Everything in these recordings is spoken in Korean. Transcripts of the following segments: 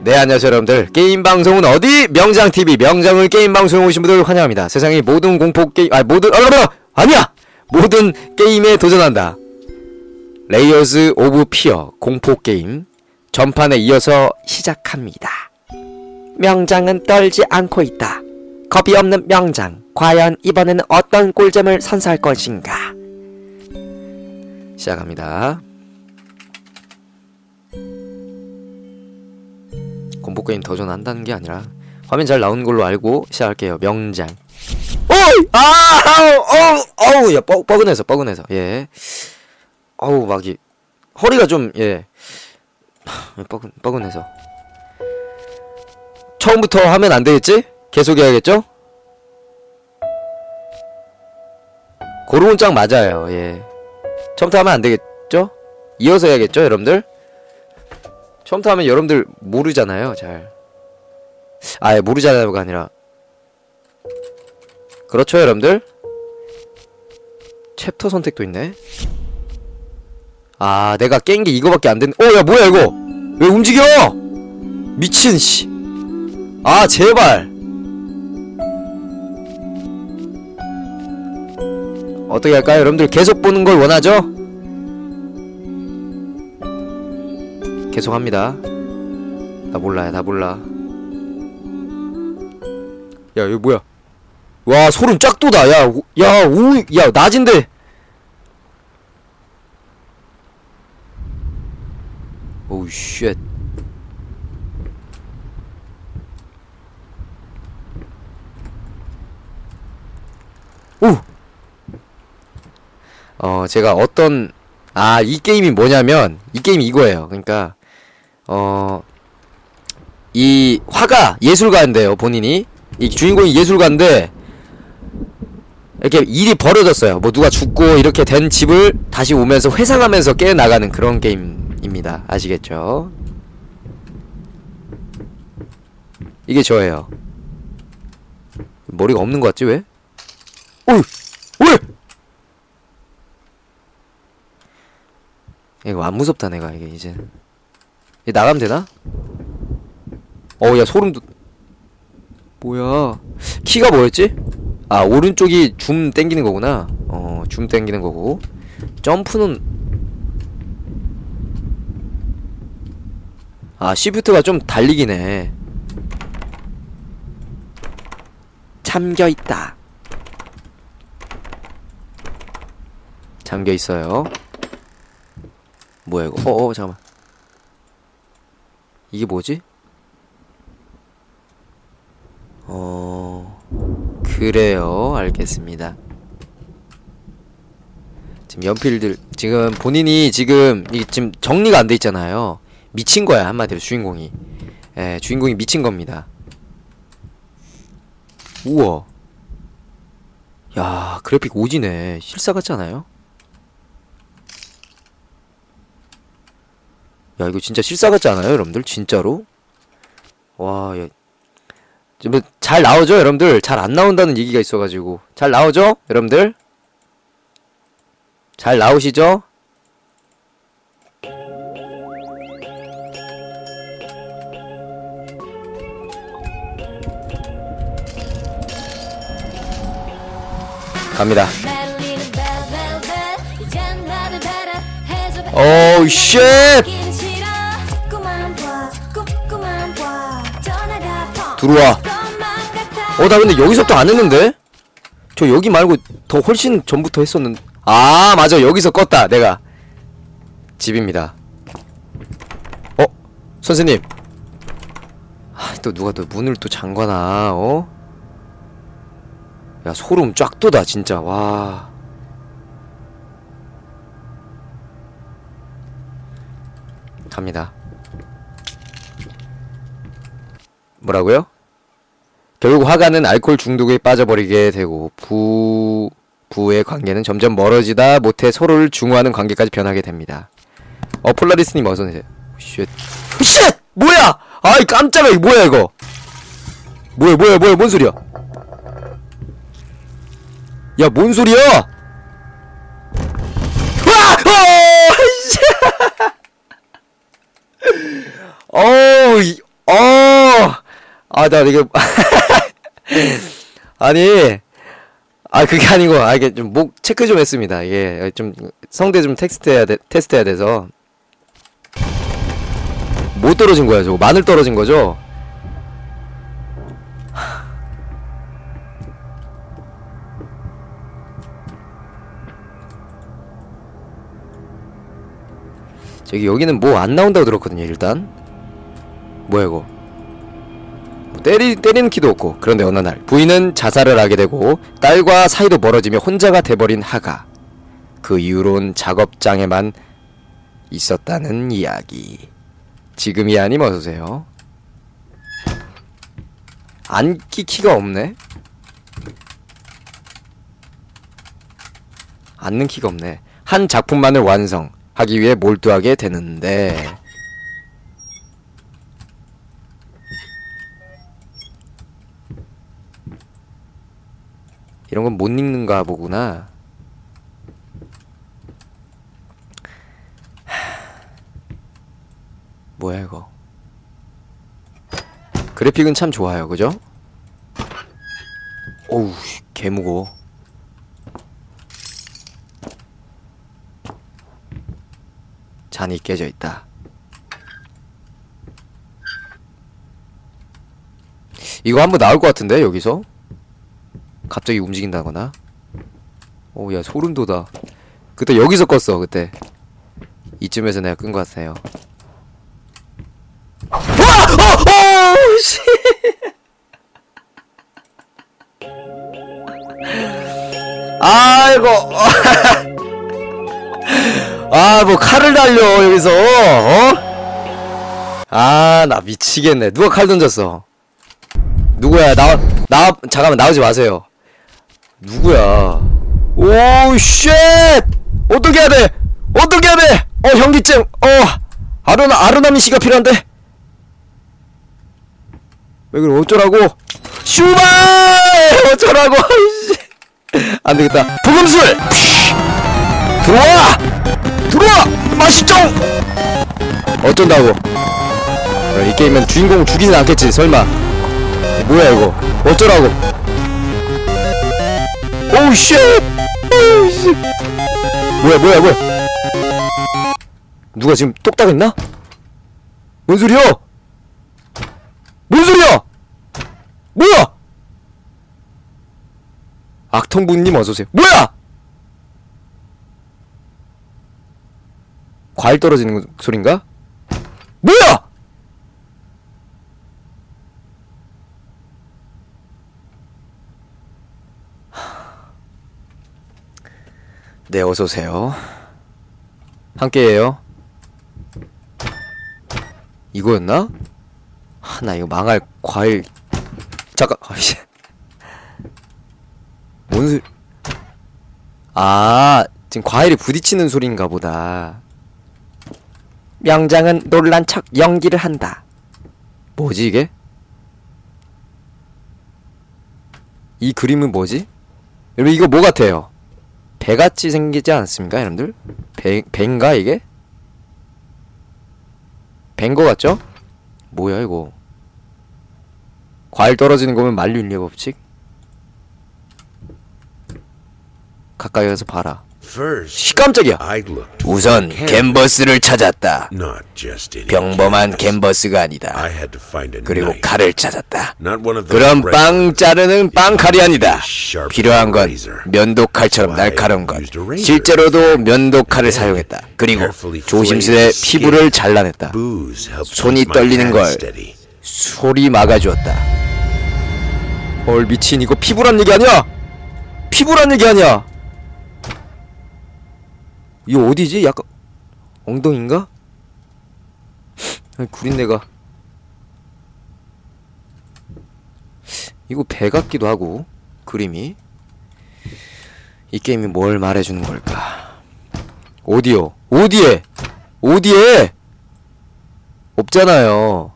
네, 안녕하세요 여러분들. 게임방송은 어디? 명장TV 명장을 게임방송에 오신 분들 환영합니다. 세상의 모든 공포게임 아니야! 모든 게임에 도전한다. 레이어즈 오브 피어 공포게임 전판에 이어서 시작합니다. 명장은 떨지 않고 있다. 겁이 없는 명장, 과연 이번에는 어떤 꿀잼을 선사할 것인가? 시작합니다. 공포게임 도전한다는 게 아니라 화면 잘 나오는 걸로 알고 시작할게요. 명장. 오이! 어우, 야, 뻐근해서, 예. 어우, 막, 허리가 좀, 예. 뻐근해서. 처음부터 하면 안 되겠지? 계속 해야겠죠? 고르곤 짱 맞아요, 예. 처음부터 하면 안 되겠죠? 이어서 해야겠죠, 여러분들? 처음부터 하면 여러분들 모르잖아요, 잘. 아예 모르잖아요가 아니라. 그렇죠, 여러분들? 챕터 선택도 있네. 아, 내가 깬 게 이거밖에 안 된. 야, 뭐야, 이거? 왜 움직여? 미친, 씨. 아, 제발. 어떻게 할까요? 여러분들 계속 보는 걸 원하죠? 계속 합니다. 나 몰라요, 나 몰라. 야, 이거 뭐야? 와, 소름 쫙 돋아. 야, 낮인데. 오우, 쉣. 오! 제가 어떤, 이 게임이 뭐냐면, 이 게임이 이거예요. 그러니까, 이 화가 예술가인데요, 본인이. 이 주인공이 예술가인데, 이렇게 일이 벌어졌어요. 뭐 누가 죽고 이렇게 된 집을 다시 오면서 회상하면서 깨어나가는 그런 게임입니다. 아시겠죠? 이게 저예요. 머리가 없는 것 같지, 왜? 어이! 왜? 이거 안 무섭다, 내가, 이게, 이제. 얘 나가면 되나? 야, 소름도. 뭐야. 키가 뭐였지? 아, 오른쪽이 줌 땡기는 거구나. 줌 땡기는 거고. 점프는. 아, 시프트가 좀 달리기네. 잠겨있다. 잠겨있어요. 뭐야 이거? 잠깐만. 이게 뭐지? 그래요. 알겠습니다. 지금 연필들, 지금 본인이 지금 정리가 안 돼 있잖아요. 미친 거야, 한마디로 주인공이. 예, 주인공이 미친 겁니다. 우와. 야, 그래픽 오지네. 실사 같지 않아요? 야, 이거 진짜 실사 같지 않아요, 여러분들? 진짜로? 와, 야. 잘 나오죠, 여러분들? 잘 안 나온다는 얘기가 있어가지고. 잘 나오죠, 여러분들? 잘 나오시죠? 갑니다. 오우, 쉣! 들어와. 나 근데 여기서부터 안 했는데? 저 여기 말고 더 훨씬 전부터 했었는데. 아, 맞아. 여기서 껐다, 내가. 집입니다. 선생님. 또 누가 또 문을 또 잠가놔, 야, 소름 쫙 돋아, 진짜. 와. 갑니다. 뭐라고요? 결국 화가는 알코올 중독에 빠져버리게 되고 부의 관계는 점점 멀어지다 못해 서로를 중화하는 관계까지 변하게 됩니다. 폴라리스님 어서오세요. 쉣! 쉣! 뭐야! 아이, 깜짝아. 이거 뭐야, 이거? 뭐야, 뭔 소리야? 야, 뭔 소리야? 와! 아, 나 이게 아니, 아 그게 아니고, 아 이게 좀 목 체크 좀 했습니다. 이게 좀 성대 좀 테스트해야 돼서. 뭐 떨어진 거야 저거? 마늘 떨어진 거죠? 저기 여기는 뭐 안 나온다고 들었거든요. 일단 뭐야 이거? 뭐 때리는 키도 없고. 그런데 어느 날 부인은 자살을 하게 되고 딸과 사이도 멀어지며 혼자가 돼버린 하가. 그 이후론 작업장에만 있었다는 이야기. 지금이 아님 어서오세요. 앉기 키가 없네? 앉는 키가 없네. 한 작품만을 완성하기 위해 몰두하게 되는데, 이런 건 못 읽는가 보구나. 뭐야 이거? 그래픽은 참 좋아요, 그죠? 어우, 개무거워. 잔이 깨져 있다. 이거 한번 나올 것 같은데 여기서? 갑자기 움직인다거나. 오, 야 소름 돋아. 그때 여기서 껐어. 그때 이쯤에서 내가 끈 것 같아요. 와! 씨. 아이고. 아, 뭐 칼을 달려 여기서. 어? 아, 나 미치겠네. 누가 칼 던졌어? 누구야? 잠깐만, 나오지 마세요. 누구야? 오, 쉣! 어떻게 해야 돼? 어떻게 해야 돼? 현기증. 아르나미 씨가 필요한데. 왜 그래? 어쩌라고? 슈발! 어쩌라고? 안 되겠다. 부금술! 들어와! 들어와! 맛있죠? 어쩐다고? 그래, 이 게임은 주인공 죽이진 않겠지, 설마. 뭐야, 이거? 어쩌라고? 오우, 쉣! 오우, 쉣! 뭐야. 누가 지금 똑딱 했나? 뭔 소리야? 뭔 소리야? 뭐야? 악통부님 어서오세요. 뭐야? 과일 떨어지는 소린가? 뭐야? 네, 어서오세요. 함께해요. 이거였나? 나 이거 망할 과일. 잠깐. 아이씨. 뭔 소리? 지금 과일이 부딪히는 소리인가 보다. 명장은 놀란 척 연기를 한다. 뭐지 이게? 이 그림은 뭐지? 여러분 이거 뭐 같아요? 배같이 생기지 않습니까 여러분들? 배인가 이게? 배인 거 같죠? 뭐야 이거? 과일 떨어지는 거면 만류인력 법칙? 가까이 가서 봐라. 깜짝이야. 우선 캔버스를 찾았다. 평범한 캔버스가 아니다. 그리고 칼을 찾았다. 그럼 빵 자르는 빵칼이 아니다. 필요한 건 면도칼처럼 날카로운 것. 실제로도 면도칼을 사용했다. 그리고 조심스레 피부를 잘라냈다. 손이 떨리는 걸 소리 막아주었다. 헐 미친, 이거 피부란 얘기 아니야? 피부란 얘기 아니야? 이거 어디지? 약간 엉덩인가? 구린내가. 이거 배 같기도 하고 그림이. 이 게임이 뭘 말해주는 걸까? 어디요? 어디에? 어디에? 없잖아요.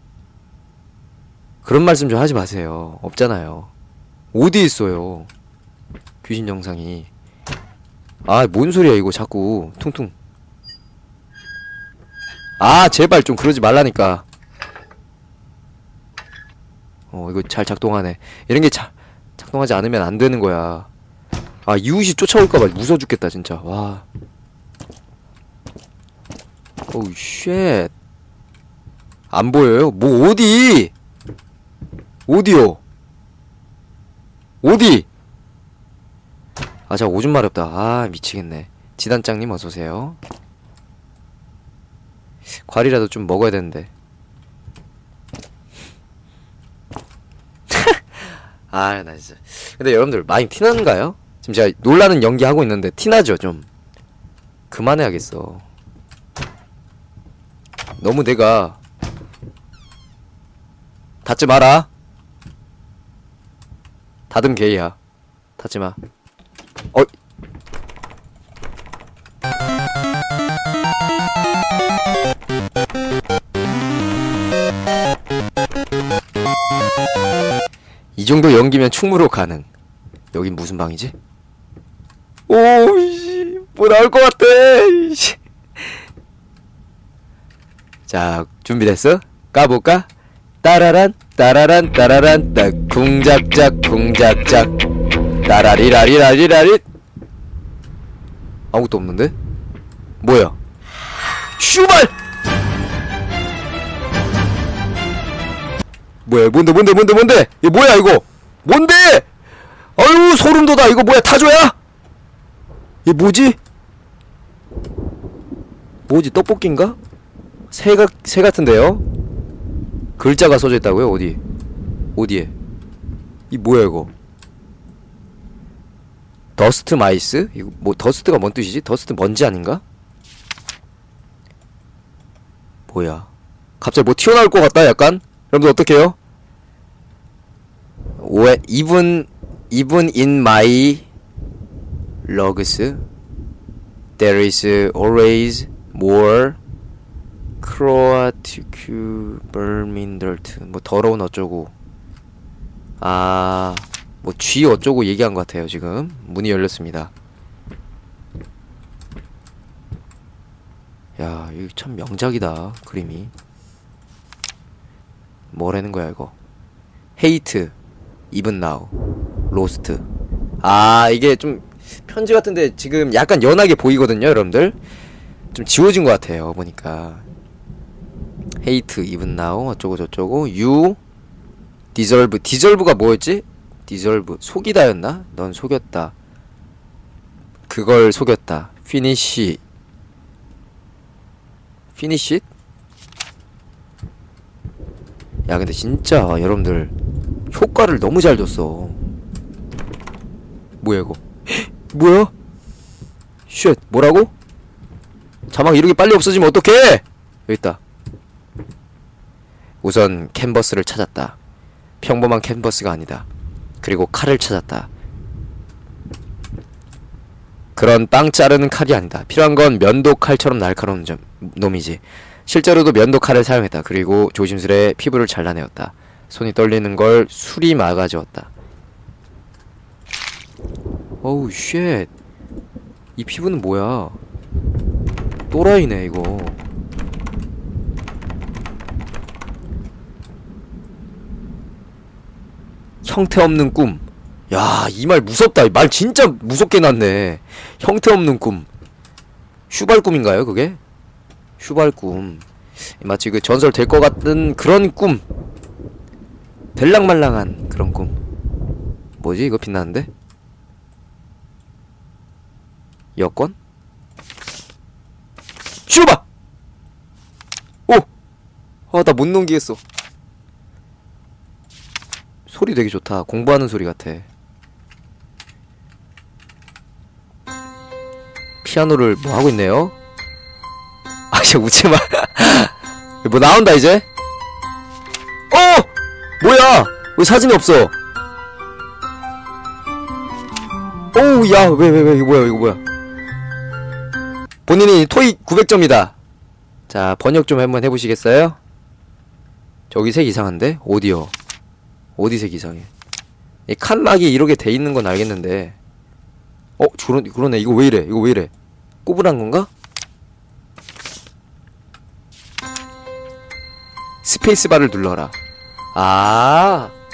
그런 말씀 좀 하지 마세요. 없잖아요. 어디 있어요? 귀신 영상이. 뭔 소리야 이거 자꾸 퉁퉁. 제발 좀 그러지 말라니까. 이거 잘 작동하네. 이런게 작동하지 않으면 안 되는 거야. 아, 이웃이 쫓아올까봐 무서워 죽겠다 진짜. 와. 오우 쉣. 안 보여요? 뭐 어디? 어디요? 어디? 아, 자, 오줌 마렵다. 아, 미치겠네. 지단장님 어서오세요. 과일이라도 좀 먹어야 되는데. 아, 나 진짜. 근데 여러분들 많이 티나는가요? 지금 제가 놀라는 연기 하고 있는데 티나죠, 좀? 그만해야겠어. 너무 내가 닫지 마라. 닫음 게이야. 닫지 마. 이 정도 연기면 충무로 가능. 여긴 무슨 방이지? 오이씨, 뭐 나올 것 같아. 이씨. 자, 준비됐어? 까볼까? 따라란 따라란 따라란 따 쿵작작 쿵작작 따라리라리라리라리. 아무것도 없는데? 뭐야? 슈발! 뭐야? 뭔데? 이거 뭐야 이거? 뭔데? 아유 소름 돋아. 이거 뭐야? 타조야? 이게 뭐지? 뭐지? 떡볶이인가? 새 같은데요? 글자가 써져 있다고요? 어디? 어디에? 이 뭐야 이거? 더스트 마이스? 이거 뭐 더스트가 뭔 뜻이지? 더스트 먼지 아닌가? 뭐야? 갑자기 뭐 튀어나올 것 같다 약간? 여러분들 어떡해요? even in my logs there is always more Croatic vermin dirt. 뭐 더러운 어쩌고. 아, 뭐 쥐 어쩌고 얘기한 것 같아요. 지금 문이 열렸습니다. 야, 이거 참 명작이다. 그림이. 뭐라는 거야 이거? Hate, even now, lost. 아, 이게 좀 편지 같은데 지금 약간 연하게 보이거든요, 여러분들. 좀 지워진 것 같아요, 보니까. Hate, even now, 어쩌고 저쩌고. You deserve. deserve가 뭐였지? deserve. 속이다였나? 넌 속였다. 그걸 속였다. finish. finish it? 야, 근데 진짜 여러분들 효과를 너무 잘 줬어. 뭐야 이거? 뭐야? 쉣, 뭐라고? 자막 이렇게 빨리 없어지면 어떡해? 여기 있다. 우선 캔버스를 찾았다. 평범한 캔버스가 아니다. 그리고 칼을 찾았다. 그런 빵 자르는 칼이 아니다. 필요한 건 면도 칼처럼 날카로운 놈이지. 실제로도 면도 칼을 사용했다. 그리고 조심스레 피부를 잘라내었다. 손이 떨리는 걸 술이 막아주었다. 어우 쉣. 이 피부는 뭐야? 또라이네 이거. 형태없는 꿈. 야, 이 말 무섭다. 말 진짜 무섭게 놨네. 형태없는 꿈. 슈발꿈인가요 그게? 슈발꿈. 마치 그 전설 될 것 같은 그런 꿈. 될랑말랑한 그런 꿈. 뭐지 이거 빛나는데? 여권? 슈바! 오! 아, 나 못 넘기겠어. 소리 되게 좋다. 공부하는 소리 같아. 피아노를 뭐 하고 있네요? 아, 이제 웃지마. 뭐 나온다 이제? 뭐야! 왜 사진이 없어? 오우, 야, 왜, 이거 뭐야. 본인이 토익 900점이다. 자, 번역 좀 한번 해보시겠어요? 저기 색 이상한데? 어디요? 어디 색 이상해? 이 칸막이 이렇게 돼 있는 건 알겠는데. 그러네. 이거 왜 이래? 꼬부란 건가? 스페이스바를 눌러라. 아,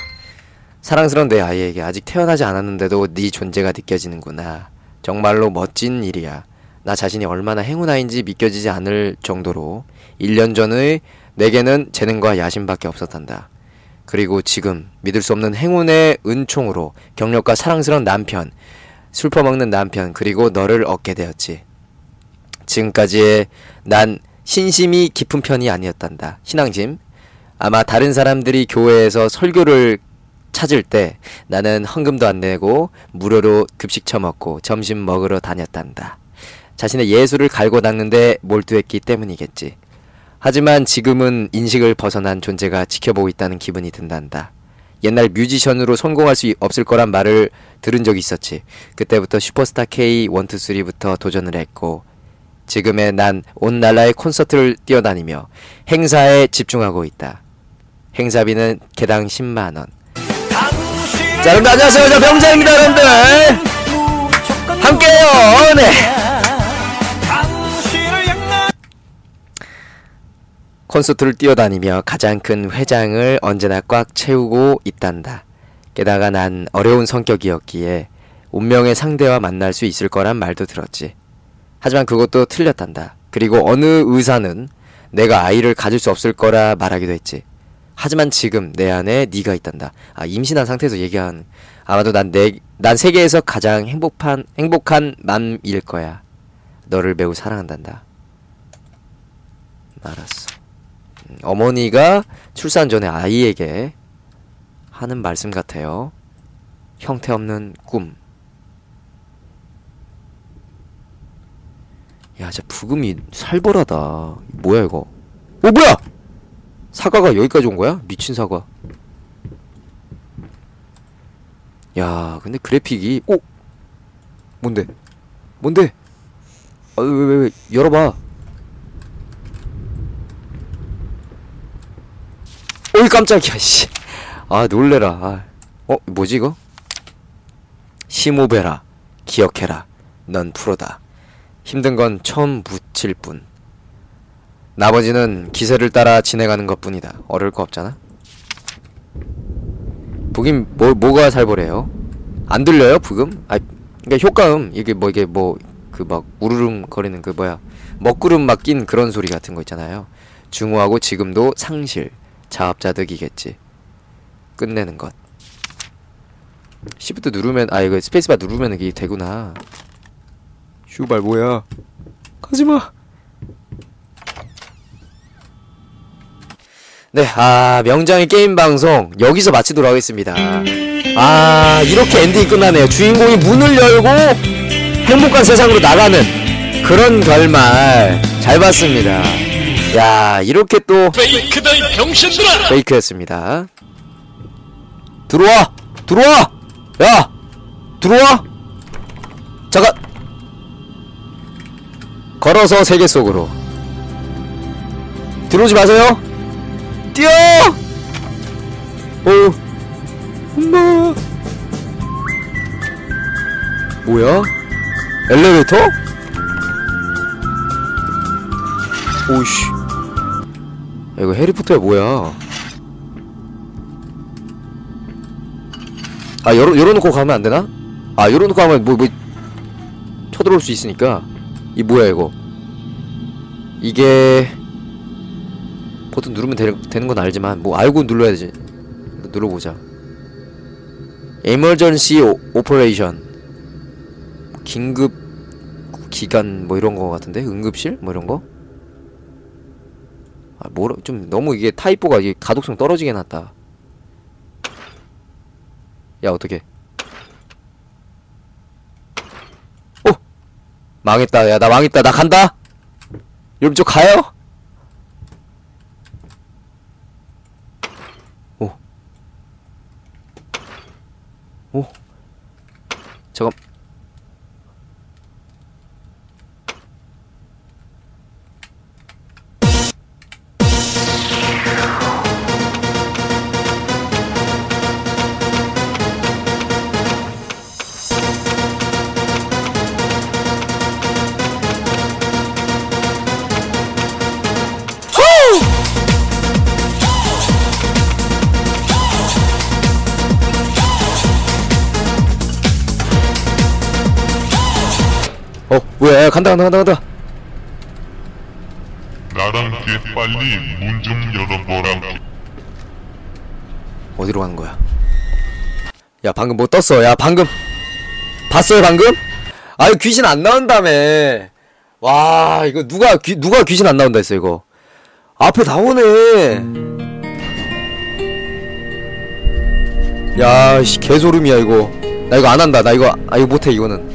사랑스러운 내 아이에게 아직 태어나지 않았는데도 네 존재가 느껴지는구나. 정말로 멋진 일이야. 나 자신이 얼마나 행운아인지 믿겨지지 않을 정도로 1년 전의 내게는 재능과 야심밖에 없었단다. 그리고 지금 믿을 수 없는 행운의 은총으로 경력과 사랑스러운 남편, 술 퍼먹는 남편, 그리고 너를 얻게 되었지. 지금까지의 난 신심이 깊은 편이 아니었단다. 신앙심. 아마 다른 사람들이 교회에서 설교를 찾을 때 나는 헌금도 안 내고 무료로 급식 처먹고 점심 먹으러 다녔단다. 자신의 예술을 갈고 닦는데 몰두했기 때문이겠지. 하지만 지금은 인식을 벗어난 존재가 지켜보고 있다는 기분이 든단다. 옛날 뮤지션으로 성공할 수 없을 거란 말을 들은 적이 있었지. 그때부터 슈퍼스타 K 1, 2, 3부터 도전을 했고 지금의 난 온 나라의 콘서트를 뛰어다니며 행사에 집중하고 있다. 행사비는 개당 10만원. 자, 여러분들 안녕하세요. 저 병자입니다. 여러분들 함께해요. 네. 콘서트를 뛰어다니며 가장 큰 회장을 언제나 꽉 채우고 있단다. 게다가 난 어려운 성격이었기에 운명의 상대와 만날 수 있을 거란 말도 들었지. 하지만 그것도 틀렸단다. 그리고 어느 의사는 내가 아이를 가질 수 없을 거라 말하기도 했지. 하지만 지금 내 안에 네가 있단다. 아, 임신한 상태에서 얘기한. 아마도 난 세계에서 가장 행복한 맘일 거야. 너를 매우 사랑한단다. 알았어. 어머니가 출산 전에 아이에게 하는 말씀 같아요. 형태없는 꿈. 야, 진짜 부금이 살벌하다. 뭐야 이거? 어, 뭐야? 사과가 여기까지 온 거야? 미친 사과. 야, 근데 그래픽이 뭔데? 뭔데? 아, 왜 열어봐. 어이, 깜짝이야, 씨. 아, 놀래라. 뭐지 이거? 심호배라. 기억해라. 넌 프로다. 힘든 건 처음 묻힐 뿐. 나머지는 기세를 따라 진행하는 것 뿐이다. 어려울 거 없잖아. 부금 뭐가 살벌해요? 안 들려요 부금? 아, 그러니까 효과음. 이게 그 막 우르릉 거리는 그 뭐야 먹구름 막 낀 그런 소리 같은 거 있잖아요. 중후하고 지금도 상실. 자업자득이겠지. 끝내는 것. 시프트 누르면, 아, 이거 스페이스바 누르면 이게 되구나. 슈발 뭐야? 가지마. 네, 명장의 게임 방송 여기서 마치도록 하겠습니다. 이렇게 엔딩이 끝나네요. 주인공이 문을 열고 행복한 세상으로 나가는 그런 결말 잘 봤습니다. 야, 이렇게 또 페이크다 이 병신들아! 페이크였습니다. 들어와! 야! 들어와! 잠깐! 걸어서 세계 속으로 들어오지 마세요. 뛰어! 엄마. 뭐야? 엘리베이터? 오이씨. 야, 이거 해리포터야 뭐야? 열어놓고 가면 안 되나? 열어놓고 가면 쳐들어올 수 있으니까. 이 뭐야 이거? 이게 버튼 누르면 되는 건 알지만 알고 눌러야 되지. 눌러보자. Emergency Operation. 긴급 기간 이런 거 같은데? 응급실? 이런 거? 좀 너무 이게 타이포가 이게 가독성 떨어지게 해놨다. 야, 어떡해. 망했다. 야, 나 망했다. 나 간다. 여러분, 저 가요? 잠깐. 뭐야, 야, 간다, 간다, 간다, 간다. 나랑 개 빨리 문 좀 열어보라고. 어디로 가는 거야? 야, 방금 뭐 떴어? 야, 방금 봤어요, 방금? 아유, 귀신 안 나온다며. 와, 이거 누가 귀신 안 나온다 했어, 이거. 앞에 나오네. 야, 씨, 개소름이야, 이거. 나 이거 안 한다. 나 이거, 이거 못해, 이거는.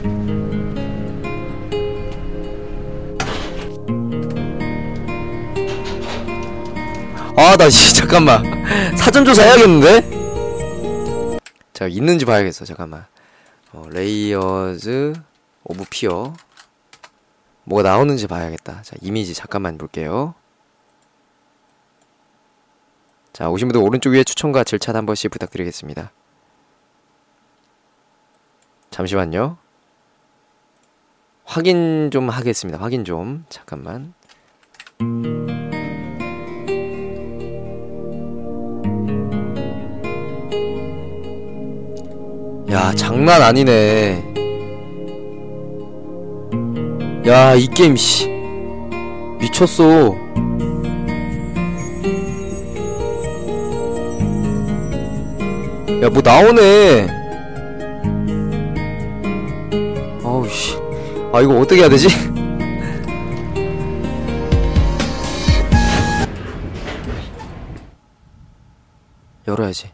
아, 나, 잠깐만. 사전조사 해야겠는데? 자, 있는지 봐야겠어, 잠깐만. 레이어즈 오브 피어. 뭐가 나오는지 봐야겠다. 자, 이미지 잠깐만 볼게요. 자, 오신 분들 오른쪽 위에 추천과 질차 한 번씩 부탁드리겠습니다. 잠시만요. 확인 좀 하겠습니다. 확인 좀. 잠깐만. 야, 장난 아니네. 야, 이 게임 씨 미쳤어. 야, 뭐 나오네. 어우 씨. 아, 이거 어떻게 해야 되지? 열어야지.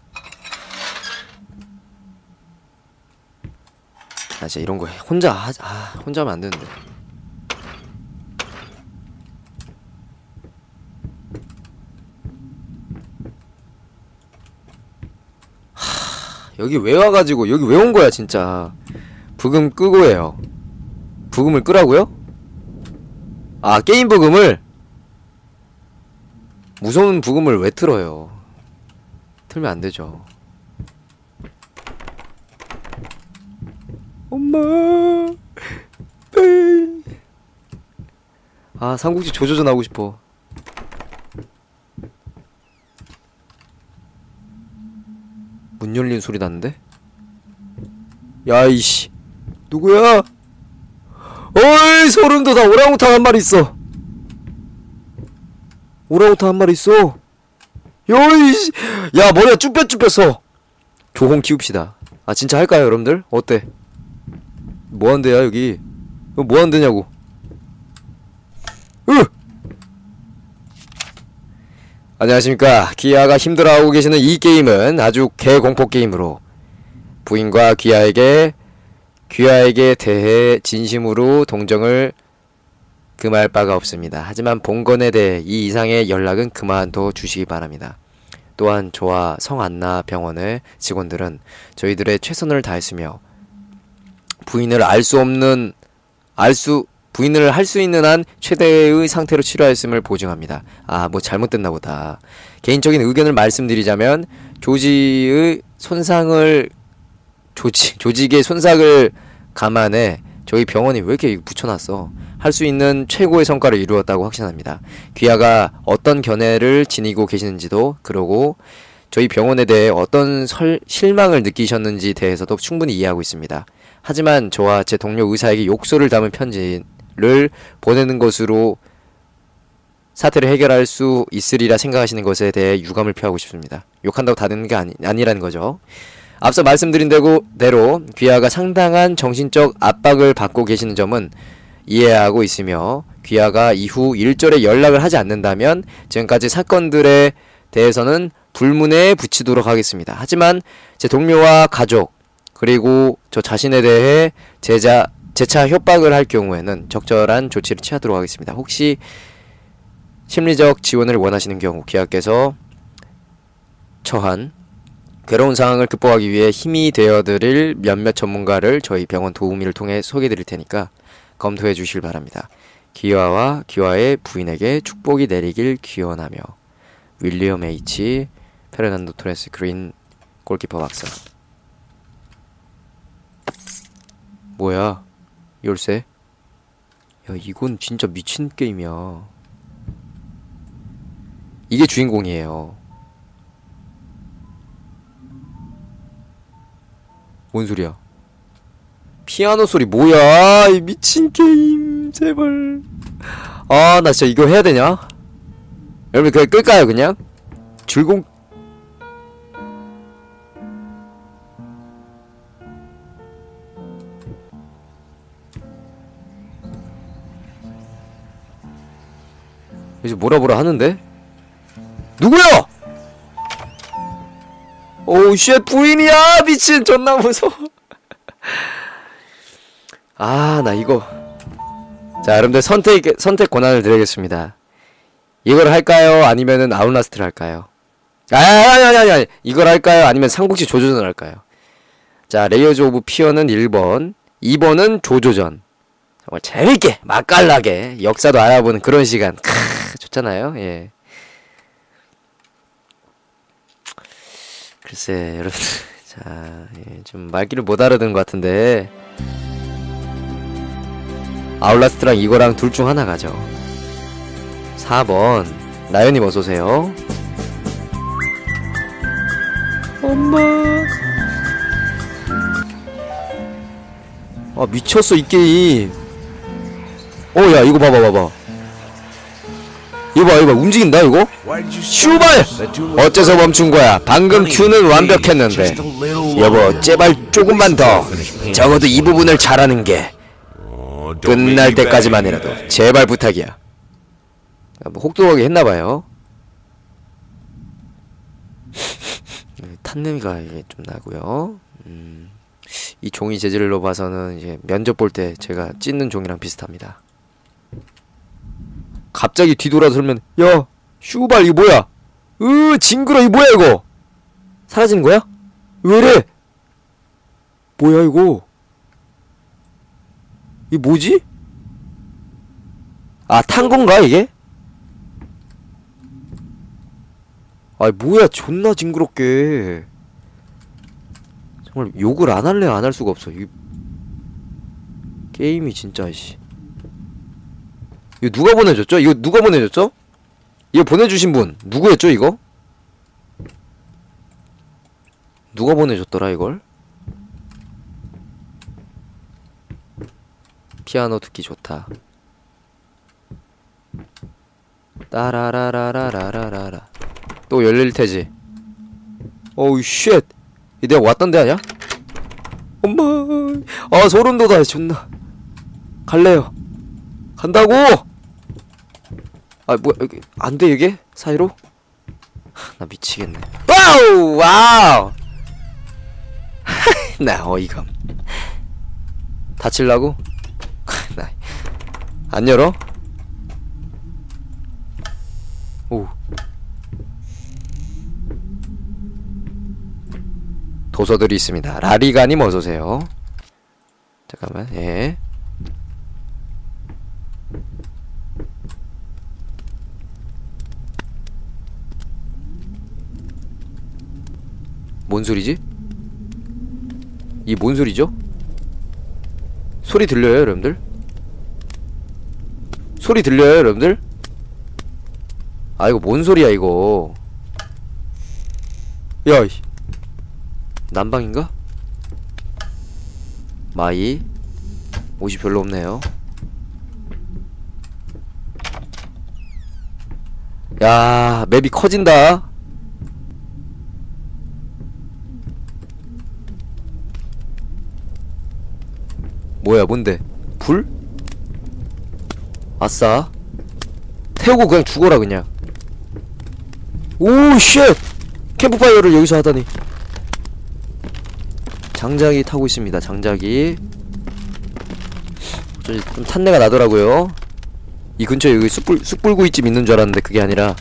아, 진짜 이런 거 혼자 혼자 하면 안 되는데. 여기 왜 와가지고 여기 왜 온 거야 진짜. 부금 끄고 해요. 부금을 끄라고요? 아, 게임 부금을. 무서운 부금을 왜 틀어요? 틀면 안 되죠. 엄마. 뺑. 아, 삼국지 조조전 하고 싶어. 문 열린 소리 났는데? 야, 이씨. 누구야? 어이, 소름 돋아. 오랑우탄 한 마리 있어. 오랑우탄 한 마리 있어. 여이씨. 야, 머리가 쭈뼛쭈뼛어. 조홍 키웁시다. 아, 진짜 할까요, 여러분들? 어때? 뭐한대야, 여기? 이거 뭐한대냐고. 안녕하십니까. 귀하가 힘들어하고 계시는 이 게임은 아주 개공포 게임으로 부인과 귀하에게 대해 진심으로 동정을 금할 바가 없습니다. 하지만 본건에 대해 이 이상의 연락은 그만둬 주시기 바랍니다. 또한 저와 성안나 병원의 직원들은 저희들의 최선을 다했으며 부인을 할 수 있는 한 최대의 상태로 치료하였음을 보증합니다. 아, 뭐 잘못됐나 보다. 개인적인 의견을 말씀드리자면 조직의 손상을 감안해 저희 병원이 왜 이렇게 붙여놨어? 할 수 있는 최고의 성과를 이루었다고 확신합니다. 귀하가 어떤 견해를 지니고 계시는지도, 그러고 저희 병원에 대해 어떤 실망을 느끼셨는지 대해서도 충분히 이해하고 있습니다. 하지만 저와 제 동료 의사에게 욕설을 담은 편지를 보내는 것으로 사태를 해결할 수 있으리라 생각하시는 것에 대해 유감을 표하고 싶습니다. 욕한다고 다 되는 게 아니라는 거죠. 앞서 말씀드린 대로 귀하가 상당한 정신적 압박을 받고 계시는 점은 이해하고 있으며 귀하가 이후 일절에 연락을 하지 않는다면 지금까지 사건들에 대해서는 불문에 붙이도록 하겠습니다. 하지만 제 동료와 가족 그리고 저 자신에 대해 재차 협박을 할 경우에는 적절한 조치를 취하도록 하겠습니다. 혹시 심리적 지원을 원하시는 경우 귀하께서 처한 괴로운 상황을 극복하기 위해 힘이 되어드릴 몇몇 전문가를 저희 병원 도우미를 통해 소개해드릴 테니까 검토해 주실 바랍니다. 귀하와 귀하의 부인에게 축복이 내리길 기원하며 윌리엄 H. 페르난도 토레스 그린 골키퍼 박사. 뭐야? 열쇠? 야, 이건 진짜 미친 게임이야. 이게 주인공이에요. 뭔 소리야? 피아노 소리 뭐야 이 미친 게임 제발. 아 나 진짜 이거 해야 되냐? 여러분 그냥 끌까요 그냥? 즐거운 이제 뭐라 하는데? 누구야? 오우 쉣 부인이야 미친 존나 무서워. 아 나 이거 자 여러분들 선택 권한을 드리겠습니다. 이걸 할까요? 아니면은 아웃라스트를 할까요? 아니 이걸 할까요? 아니면 삼국지 조조전을 할까요? 자 레이어즈 오브 피어는 1번 2번은 조조전. 정말 재밌게 맛깔나게 역사도 알아보는 그런 시간 좋잖아요. 예. 글쎄 여러분 자 예, 좀 말귀를 못 알아듣는 것 같은데 아웃라스트랑 이거랑 둘 중 하나 가죠. 4번 나연님 어서오세요. 엄마 아 미쳤어 이 게임. 야 이거 봐봐 이거 봐 움직인다 이거. 슈발 어째서 멈춘 거야. 방금 큐는 완벽했는데 여보 제발 조금만 더 적어도 이 부분을 잘하는 게 끝날 때까지만이라도 제발 부탁이야. 뭐 혹독하게 했나봐요. 탄내미가 이게 좀 나고요. 이 종이 재질로 봐서는 이제 면접 볼 때 제가 찢는 종이랑 비슷합니다. 갑자기 뒤돌아서면 야 슈발 이거 뭐야? 징그러 이거 뭐야 이거? 사라지는 거야? 왜래? 뭐야 이거? 이게 뭐지? 아 탄 건가 이게? 아 뭐야 존나 징그럽게. 정말 욕을 안 할래 안 할 수가 없어. 이 게임이 진짜 씨. 이거 누가 보내줬죠? 이거 누가 보내줬죠? 이거 보내주신 분 누구였죠 이거? 누가 보내줬더라 이걸? 피아노 듣기 좋다. 따라라라라라라라. 또 열릴 테지. 어우 쉣. 이 내가 왔던 데 아냐? 엄마. 아 소름 돋아 존나. 갈래요. 간다고. 아 뭐야 여기 안 돼 이게 사이로? 나 미치겠네. 와우. 나 어이감. 다칠라고? 나 안 열어? 오. 도서들이 있습니다. 라리가님 어서오세요. 잠깐만. 예. 뭔 소리지? 이 뭔 소리죠? 소리 들려요 여러분들? 소리 들려요 여러분들? 아 이거 뭔 소리야 이거. 야 난방인가? 마이 옷이 별로 없네요. 야 맵이 커진다. 뭐야 뭔데? 불? 아싸 태우고 그냥 죽어라 그냥. 오 쉣! 캠프파이어를 여기서 하다니. 장작이 타고 있습니다. 장작이 좀 탄내가 나더라고요. 이 근처에 여기 숯불구이집 있는 줄 알았는데 그게 아니라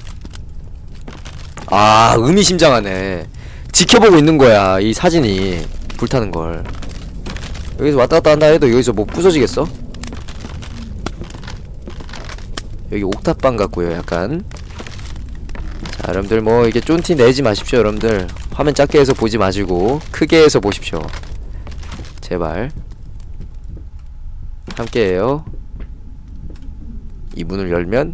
아 의미심장하네. 지켜보고 있는 거야 이 사진이 불타는 걸. 여기서 왔다갔다 한다 해도 여기서 뭐 부서지겠어? 여기 옥탑방 같고요 약간. 자 여러분들 뭐 이게 쫀티 내지 마십시오 여러분들. 화면 작게 해서 보지 마시고 크게 해서 보십시오 제발. 함께해요. 이 문을 열면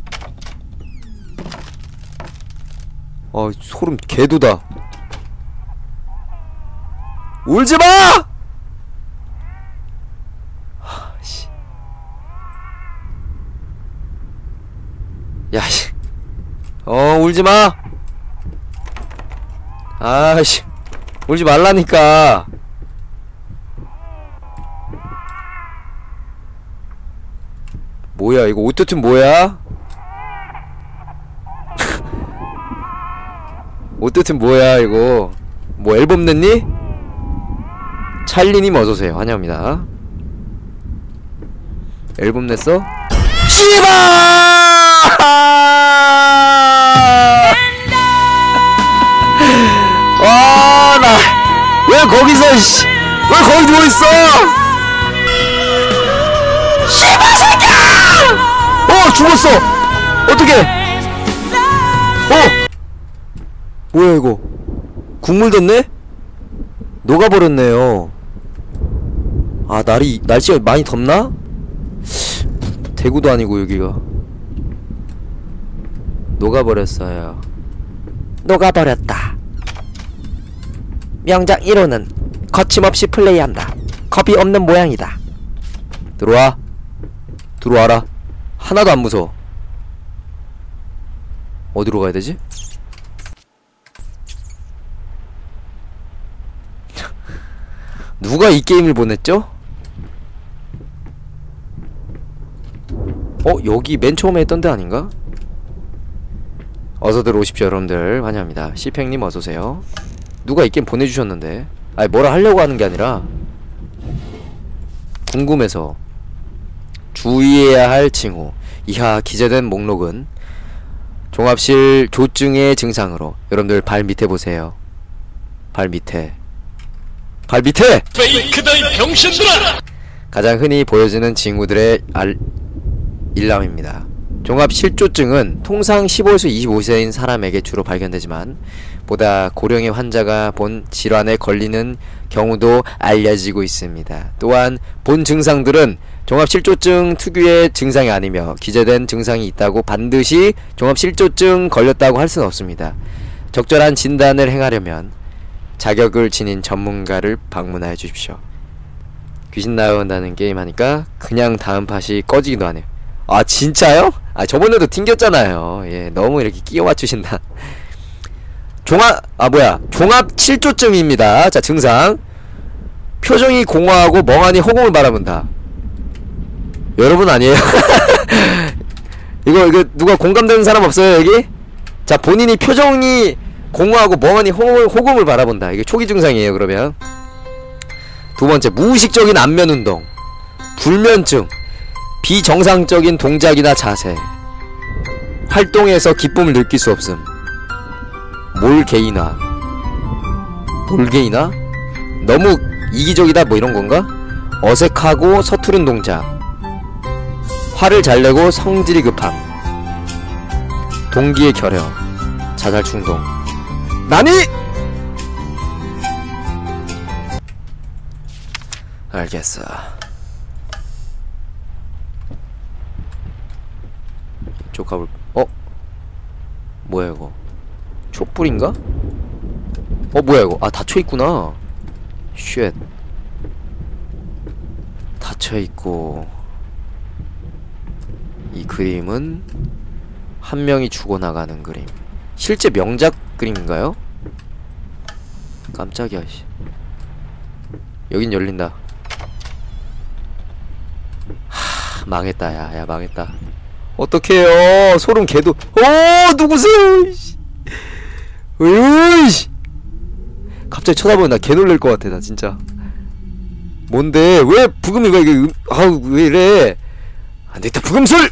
소름 개도다. 울지마! 야씨. 울지마. 아씨, 울지 말라니까. 뭐야 이거 오토튠 뭐야? 오토튠 뭐야 이거? 뭐 앨범 냈니? 찰리님 어서오세요. 환영합니다. 앨범 냈어? 씨발! 와, 나 왜 거기서 씨, 왜 거기 누워 있어? 씨발 새끼야! 죽었어. 어떻게? 뭐야 이거? 국물 됐네? 녹아버렸네요. 아, 날씨가 많이 덥나? 대구도 아니고 여기가 녹아버렸어요. 녹아버렸다. 명장 1호는 거침없이 플레이한다. 겁이 없는 모양이다. 들어와. 들어와라. 하나도 안 무서워. 어디로 가야 되지? 누가 이 게임을 보냈죠? 여기 맨 처음에 했던 데 아닌가? 어서들 오십시오 여러분들. 환영합니다. 시팽님 어서오세요. 누가 이 게임 보내주셨는데, 아니 뭐라 하려고 하는 게 아니라 궁금해서. 주의해야 할 징후. 이하 기재된 목록은 종합실 조증의 증상으로 여러분들 발 밑에 보세요. 발 밑에. 발 밑에! 페이크다 이 병신들아! 가장 흔히 보여지는 징후들의 일람입니다. 종합실조증은 통상 15에서 25세인 사람에게 주로 발견되지만 보다 고령의 환자가 본 질환에 걸리는 경우도 알려지고 있습니다. 또한 본 증상들은 종합실조증 특유의 증상이 아니며 기재된 증상이 있다고 반드시 종합실조증 걸렸다고 할 수는 없습니다. 적절한 진단을 행하려면 자격을 지닌 전문가를 방문하여 주십시오. 귀신 나온다는 게임 하니까 그냥 다음 팟이 꺼지기도 하네요. 아 진짜요? 아 저번에도 튕겼잖아요. 예, 너무 이렇게 끼워 맞추신다. 종합실조증입니다. 자, 증상. 표정이 공허하고 멍하니 허공을 바라본다. 여러분 아니에요? 이거 누가 공감되는 사람 없어요 여기? 자, 본인이 표정이 공허하고 멍하니 호금을 바라본다. 이게 초기 증상이에요. 그러면 두 번째, 무의식적인 안면운동, 불면증, 비정상적인 동작이나 자세, 활동에서 기쁨을 느낄 수 없음, 몰개인화, 너무 이기적이다 뭐 이런 건가? 어색하고 서투른 동작, 화를 잘 내고 성질이 급함, 동기의 결여, 자살 충동. 나니? 알겠어. 이쪽 가볼. 뭐야 이거? 촛불인가? 뭐야 이거? 아, 닫혀있구나. 쉣. 닫혀있고. 이 그림은 한 명이 죽어나가는 그림. 실제 명작 그림인가요? 깜짝이야. 씨. 여긴 열린다. 망했다. 야 망했다. 어떡해요. 소름 개도. 누구세요? 으이씨. 갑자기 쳐다보면 나 개 놀랄 것 같아. 나 진짜. 뭔데? 왜 부금이 왜 이게 왜 이래? 안되겠다. 부금술!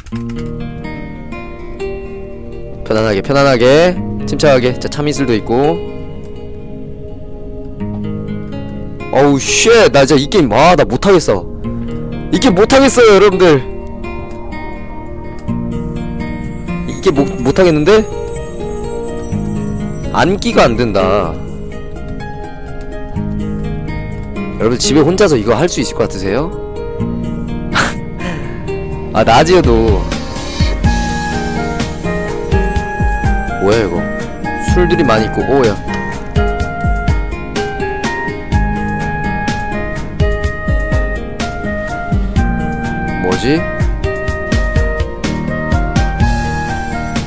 편안하게 침착하게. 자, 참이슬도 있고. 어우 쉣. 나 진짜 이 게임 나 못하겠어. 이 게임 못하겠어요 여러분들. 이게 못하겠는데? 앉기가 안된다. 여러분 집에 혼자서 이거 할 수 있을 것 같으세요? 아, 낮이어도. 뭐야 이거? 술들이 많이 있고. 오야. 뭐지?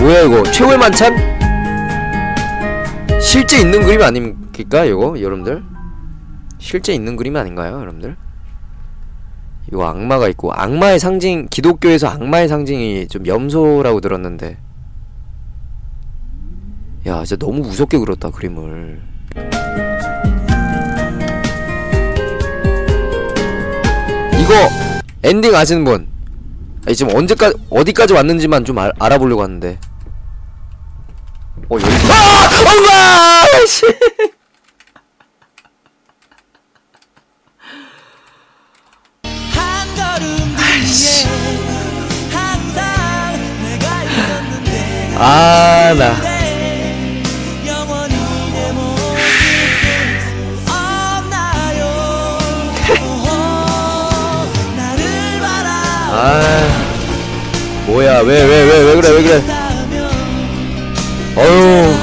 뭐야 이거 최후의 만찬? 실제 있는 그림 아닙니까 이거 여러분들? 실제 있는 그림 아닌가요 여러분들? 이거 악마가 있고 악마의 상징 기독교에서 악마의 상징이 좀 염소라고 들었는데 야 진짜 너무 무섭게 그렸다 그림을. 이거 엔딩 아시는 분? 아니 지금 언제까지 어디까지 왔는지만 좀 알아보려고 하는데. 여기. 엄마! 씨. 아, 나. 아, 뭐야, 왜 그래. 어휴.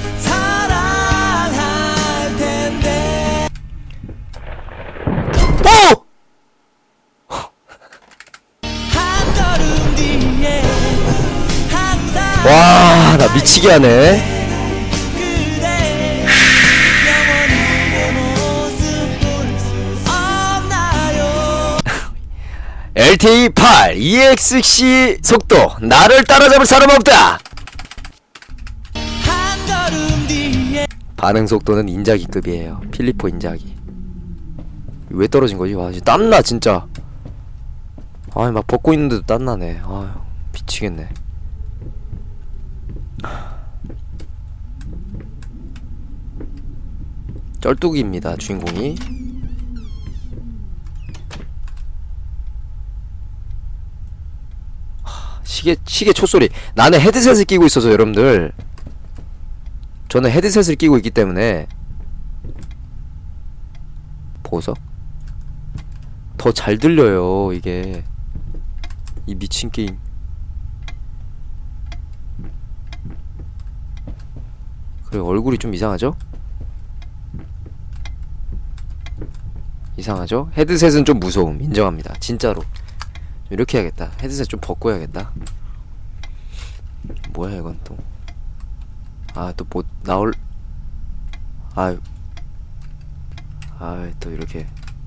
와, 나 미치게 하네. LTE 8 EXC 속도 나를 따라잡을 사람 없다. 반응 속도는 인자기급이에요. 필리포 인자기. 왜 떨어진 거지? 와, 땀나 진짜. 아, 막 벗고 있는데도 땀나네. 아유, 미치겠네. 쩔뚝이입니다 주인공이. 시계 촛소리. 나는 헤드셋을 끼고 있어서 여러분들, 저는 헤드셋을 끼고 있기 때문에 보석 더 잘 들려요 이게. 이 미친 게임. 그래, 얼굴이 좀 이상하죠? 이상하죠? 헤드셋은 좀 무서움 인정합니다. 진짜로 이렇게 해야겠다. 헤드셋 좀 벗고 해야겠다. 뭐야 이건 또. 아, 또 뭐 나올. 아유, 아유, 또 이렇게.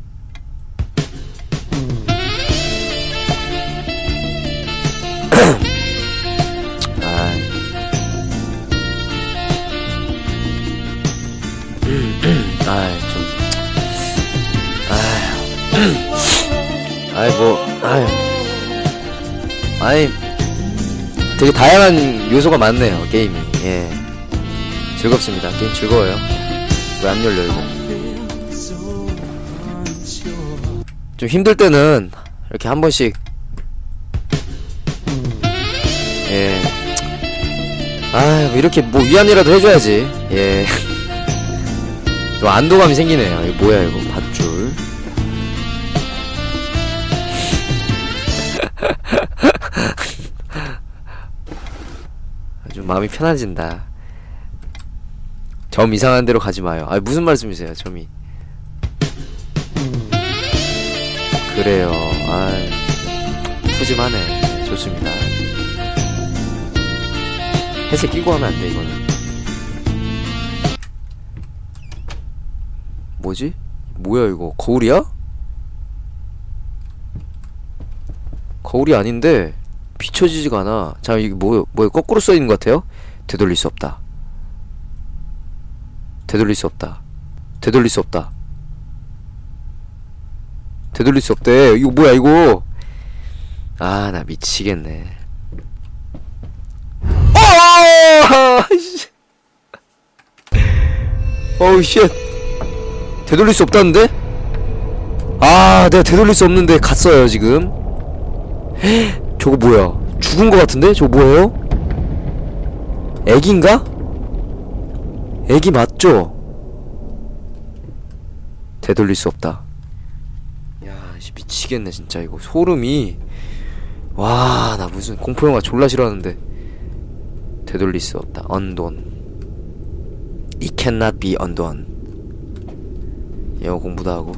아이 좀. 아이 뭐. 아이 되게 다양한 요소가 많네요 게임이. 예, 즐겁습니다. 게임 즐거워요. 왜 안 열려 이거? 좀 힘들 때는 이렇게 한 번씩. 예. 아, 뭐 이렇게 뭐 위안이라도 해줘야지. 예. 또 안도감이 생기네요. 이거 뭐야 이거 밧줄. 좀 마음이 편해진다. 점 이상한 데로 가지 마요. 아, 무슨 말씀이세요 점이. 그래요. 아, 푸짐하네. 좋습니다. 해세 끼고 하면 안 돼 이거는. 뭐지? 뭐야 이거 거울이야? 거울이 아닌데 비춰지지가 않아. 자, 이게 뭐야 거꾸로 써있는 것 같아요? 되돌릴 수 없다. 되돌릴 수 없다. 되돌릴 수 없다. 되돌릴 수 없대. 이거 뭐야 이거. 아, 나 미치겠네. 어우 쉣. 되돌릴 수 없다는데? 아, 내가 되돌릴 수 없는데 갔어요 지금. 저거 뭐야? 죽은 거 같은데? 저거 뭐예요? 애기인가? 애기 맞죠? 되돌릴 수 없다. 야, 미치겠네 진짜 이거. 소름이. 와, 나 무슨 공포영화 졸라 싫어하는데. 되돌릴 수 없다. undone. It cannot be undone. 영어 공부도 하고.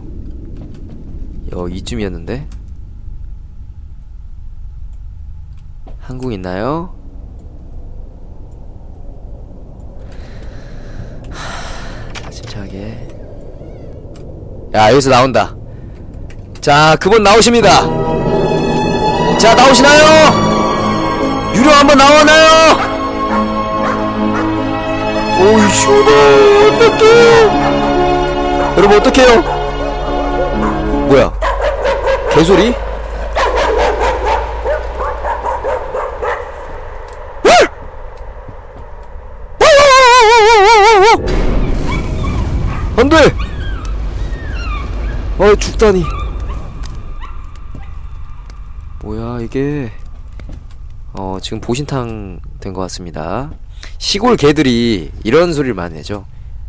이쯤이었는데. 한국 있나요? 이게. 야, 여기서 나온다. 자, 그분 나오십니다. 자, 나오시나요? 유령 한번 나오나요? 오이, 슈너, 어떡해. 여러분, 어떡해요? 뭐야? 개소리? 안돼! 죽다니. 뭐야 이게. 지금 보신탕 된 것 같습니다. 시골 개들이 이런 소리를 많이 내죠.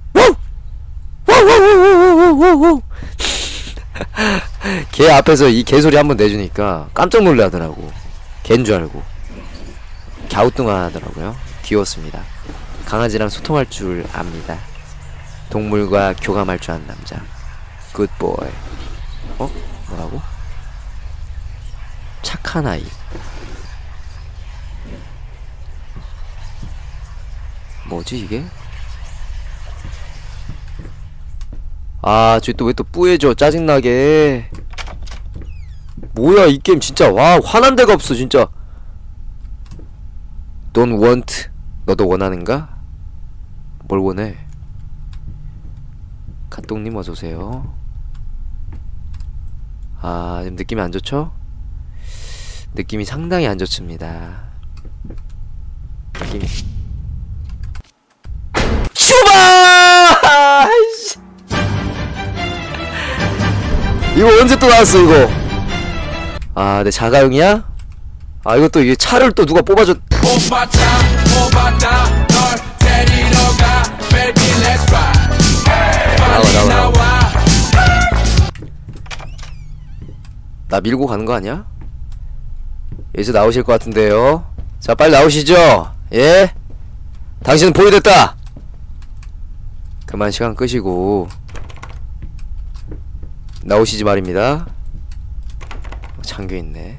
개 앞에서 이 개소리 한번 내주니까 깜짝 놀라더라고. 개인 줄 알고 갸우뚱하더라고요. 귀여웠습니다. 강아지랑 소통할 줄 압니다. 동물과 교감할 줄 아는 남자. 굿보이. 뭐라고? 착한 아이. 뭐지 이게? 저기 또 왜 또 뿌해줘 짜증나게. 뭐야 이 게임 진짜. 와, 화난 데가 없어 진짜. Don't want. 너도 원하는가? 뭘 원해? 갓동님 어서오세요. 지금 느낌이 안 좋죠? 느낌이 상당히 안 좋습니다. 느낌이. 슈바! 이거 언제 또 나왔어 이거? 내 자가용이야? 이것도 이게 차를 또 누가 뽑아줬. 나와. 나 밀고 가는 거 아니야? 여기서 나오실 것 같은데요. 자, 빨리 나오시죠. 예? 당신은 보유됐다. 그만 시간 끄시고 나오시지 말입니다. 잠겨있네.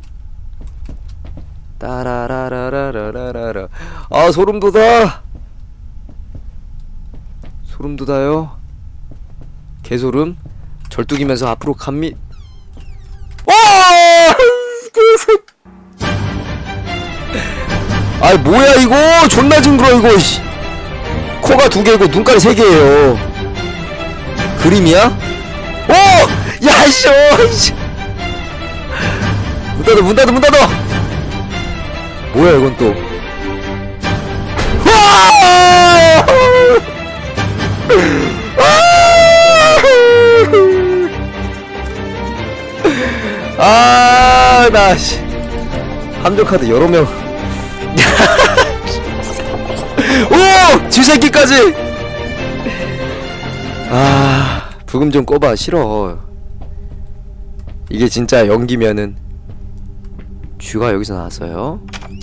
따라라라라라라라. 소름 돋아. 소름 돋아요. 개소름. 절뚝이면서 앞으로 갑니다. 뭐야 이거. 존나 징그러 이거. 코가 2개고 눈깔이 3개예요 그림이야? 야 씨. 문 닫아. 뭐야 이건 또. 나 씨. 함정카드 여러 명. 오! 쥐새끼까지! 부금 좀 꺼봐. 싫어. 이게 진짜 연기면은. 쥐가 여기서 나왔어요.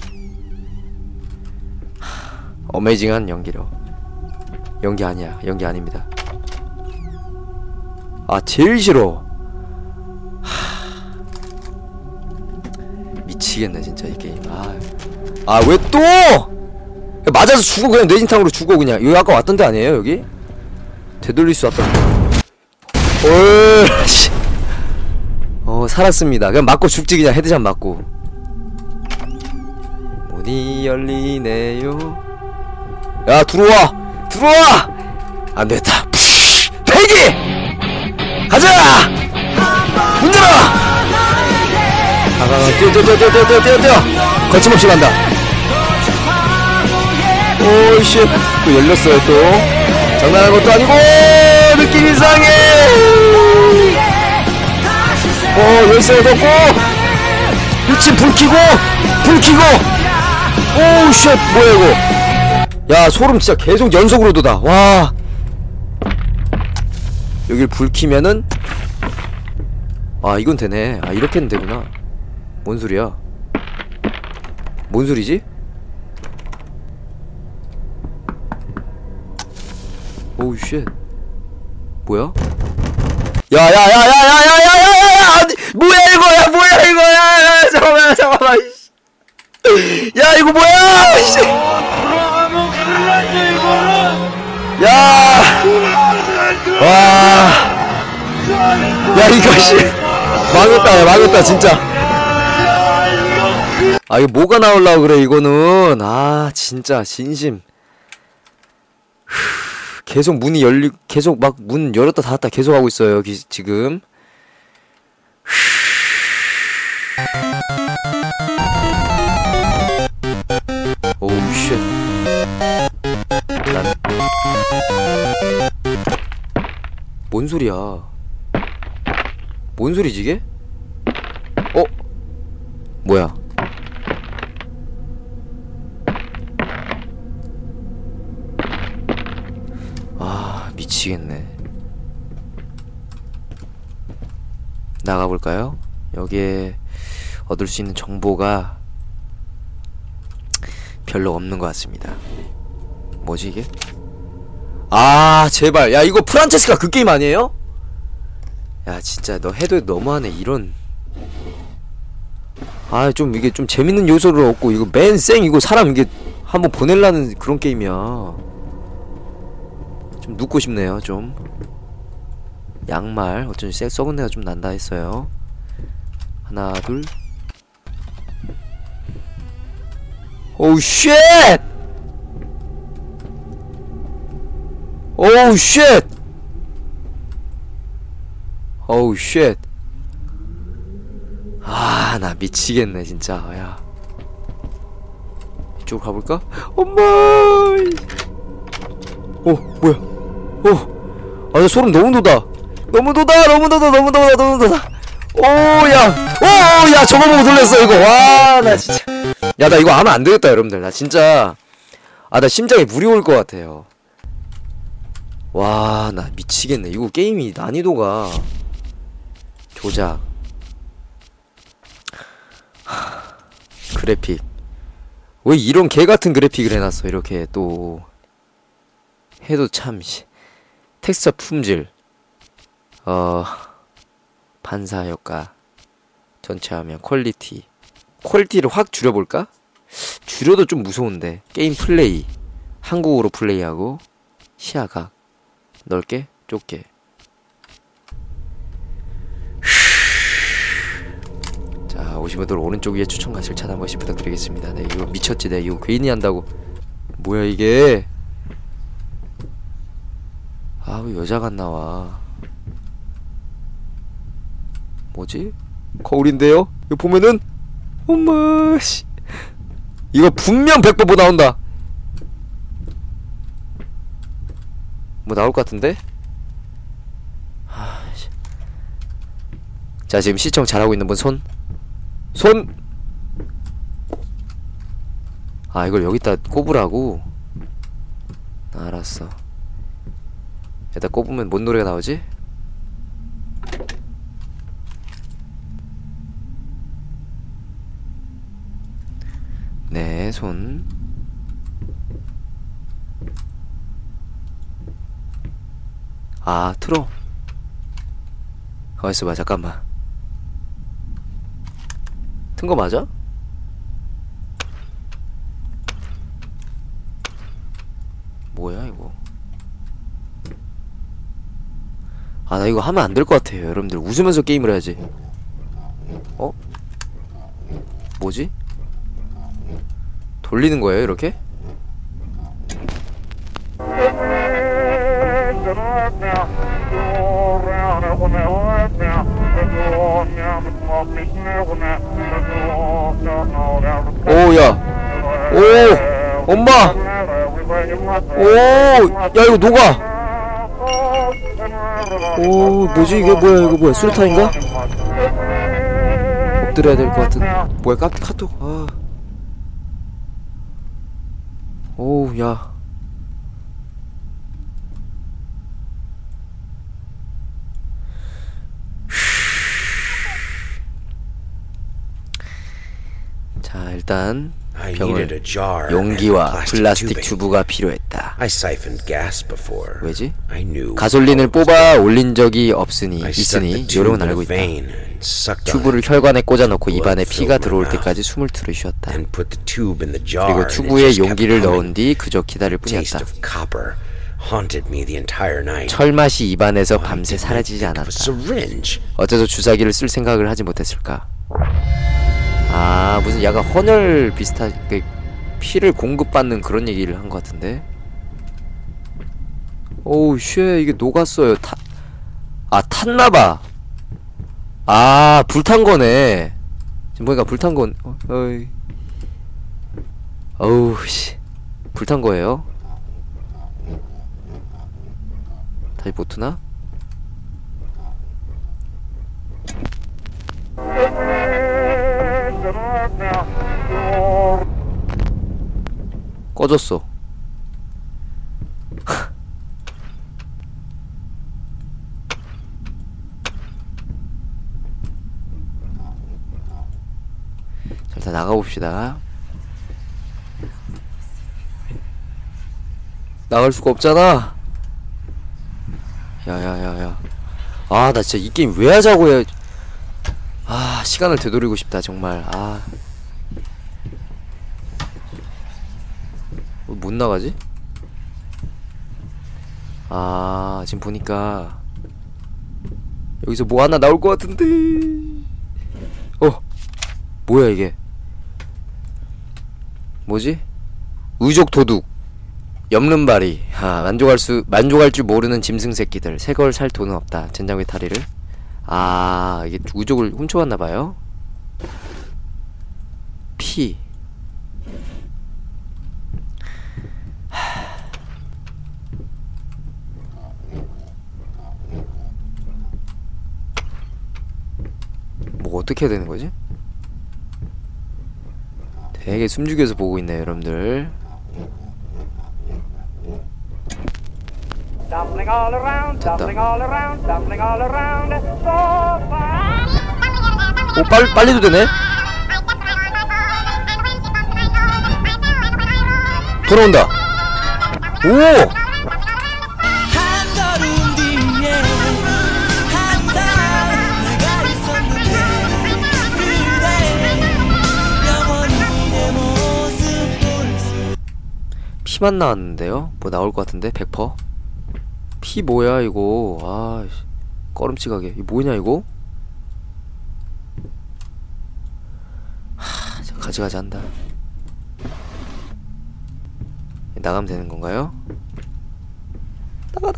어메이징한 연기력. 연기 아니야. 연기 아닙니다. 제일 싫어. 미치겠네 진짜 이 게임. 왜 또! 맞아서 죽어. 그냥 뇌진탕으로 죽어 그냥. 여기 아까 왔던 데 아니에요 여기? 되돌릴 수 왔던. 씨. 살았습니다. 그냥 맞고 죽지. 그냥 헤드샷 맞고. 문이 열리네요. 야 들어와. 안됐다. 패기! 가자! 문 열어! 뛰어. 거침없이 간다. 오이씨. 또 열렸어요 또. 장난하는 것도 아니고. 느낌 이상해. 열쇠 덮고. 미친. 불 켜고. 오우 쉣. 뭐야 이거. 야 소름 진짜 계속 연속으로 돋아. 와. 여길 불 켜면은. 이건 되네. 이렇게 하면 되구나. 뭔 소리야? 뭔 소리지? 오우 쉣. 뭐야? 야야야야야야야야야야! 뭐야 이거야? 잠깐만. 야 이거 뭐야? 야! 와. 야, 이거 씨. 망했다, 야, 망했다, 진짜. 아, 이거 뭐가 나오려고 그래, 이거는. 아, 진짜, 진심. 계속 문이 계속 막 문 열었다 닫았다 계속 하고 있어요, 지금. 오우, 쉣. 뭔 소리야? 뭔 소리지 이게? 어? 뭐야? 아, 미치겠네. 나가볼까요? 여기에 얻을 수 있는 정보가 별로 없는 것 같습니다. 뭐지 이게? 아, 제발. 야, 이거 프란체스카 그 게임 아니에요? 야, 진짜 너 해도 너무하네. 이런. 아, 좀 이게 좀 재밌는 요소를 얻고 이거 맨생 이거 사람 이게 한번 보내려는 그런 게임이야. 좀 눕고 싶네요. 좀 양말 어쩐지 썩은 내가 좀 난다 했어요. 하나 둘. 오우 쉣! 오우 쉣! 오우 쉣! 아, 나 미치겠네 진짜. 야, 이쪽으로 가볼까? 엄마! 오, 뭐야? 오, 아, 나 소름 너무 돋아. 너무 돋아, 너무 돋아, 너무 돋아, 너무 돋아. 오, 야, 오, 야, 저거 보고 놀랬어 이거. 와, 나 진짜. 야, 나 이거 하면 안 되겠다, 여러분들. 나 진짜. 아, 나 심장에 물이 올 것 같아요. 와, 나 미치겠네. 이거 게임이 난이도가 조작, 그래픽. 왜 이런 개같은 그래픽을 해놨어. 이렇게 또 해도 참 텍스처 품질, 반사 효과, 전체 화면 퀄리티를 확 줄여볼까? 줄여도 좀 무서운데. 게임 플레이 한국어로 플레이하고 시야각 넓게 좁게. 자, 오신 분들 오른쪽 위에 추천 가실 차단 한 번씩 부탁드리겠습니다. 네, 이거 미쳤지. 네, 이거 괜히 한다고. 뭐야 이게? 아, 왜 여자가 안 나와? 뭐지? 거울인데요? 이거 보면은 엄마 씨, 이거 분명 100번 나온다. 뭐 나올 것 같은데? 아, 씨. 자, 지금 시청 잘하고 있는 분 손. 아, 이걸 여기다 꼽으라고? 알았어. 여기다 꼽으면 뭔 노래가 나오지? 네, 손. 아, 틀어. 가만있어봐, 잠깐만. 튼 거 맞아? 뭐야 이거? 아, 나 이거 하면 안 될 것 같아요. 여러분들 웃으면서 게임을 해야지. 어? 뭐지? 돌리는 거예요 이렇게? 오, 야, 오, 엄마, 오, 야, 이거 녹아. 오, 뭐지 이게? 뭐야 이거? 뭐야, 수류탄인가? 엎드려야 될 것 같은. 뭐야, 카톡. 아, 오, 야. 자, 일단 병을 용기와 플라스틱 튜브가 필요했다. 왜지? 가솔린을 뽑아 올린 적이 있으니 요령은 알고 있다. 튜브를 혈관에 꽂아놓고 입안에 피가 들어올 때까지 숨을 들이쉬었다. 그리고 튜브에 용기를 넣은 뒤 그저 기다릴 뿐이었다. haunted me the entire night. 철맛이 입안에서 밤새 사라지지 A 않았다. syringe. 어째서 주사기를 쓸 생각을 하지 못했을까? 아, 무슨 약간 헌혈 비슷한 그 피를 공급받는 그런 얘기를 한 것 같은데. 오우 쉣, 이게 녹았어요. 탔나봐. 아, 불탄 거네. 지금 보니까 불탄 건 어우 씨, 불탄 거예요. 다시 보트나? 꺼졌어. 자, 일단 나가봅시다. 나갈 수가 없잖아. 야야야야. 아, 나 진짜 이 게임 왜 하자고 해. 아, 시간을 되돌리고 싶다 정말. 아, 못 나가지? 아, 지금 보니까 여기서 뭐 하나 나올 것 같은데. 뭐야 이게? 뭐지? 의족 도둑, 엽른바리. 만족할 줄 모르는 짐승 새끼들. 새 걸 살 돈은 없다. 젠장의 다리를. 아, 이게 의족을 훔쳐왔나봐요. 피. 뭐 어떻게 해야 되는 거지? 되게 숨죽여서 보고 있네요, 여러분들. 됐다. 오, 빨리도 되네? 돌아온다. 오! 피만 나왔는데요? 뭐 나올 것 같은데? 100%? 피 뭐야 이거. 아, 꺼름칙하게. 이거 뭐냐 이거? 하, 저 가져가자 한다. 나가면 되는 건가요? 나가.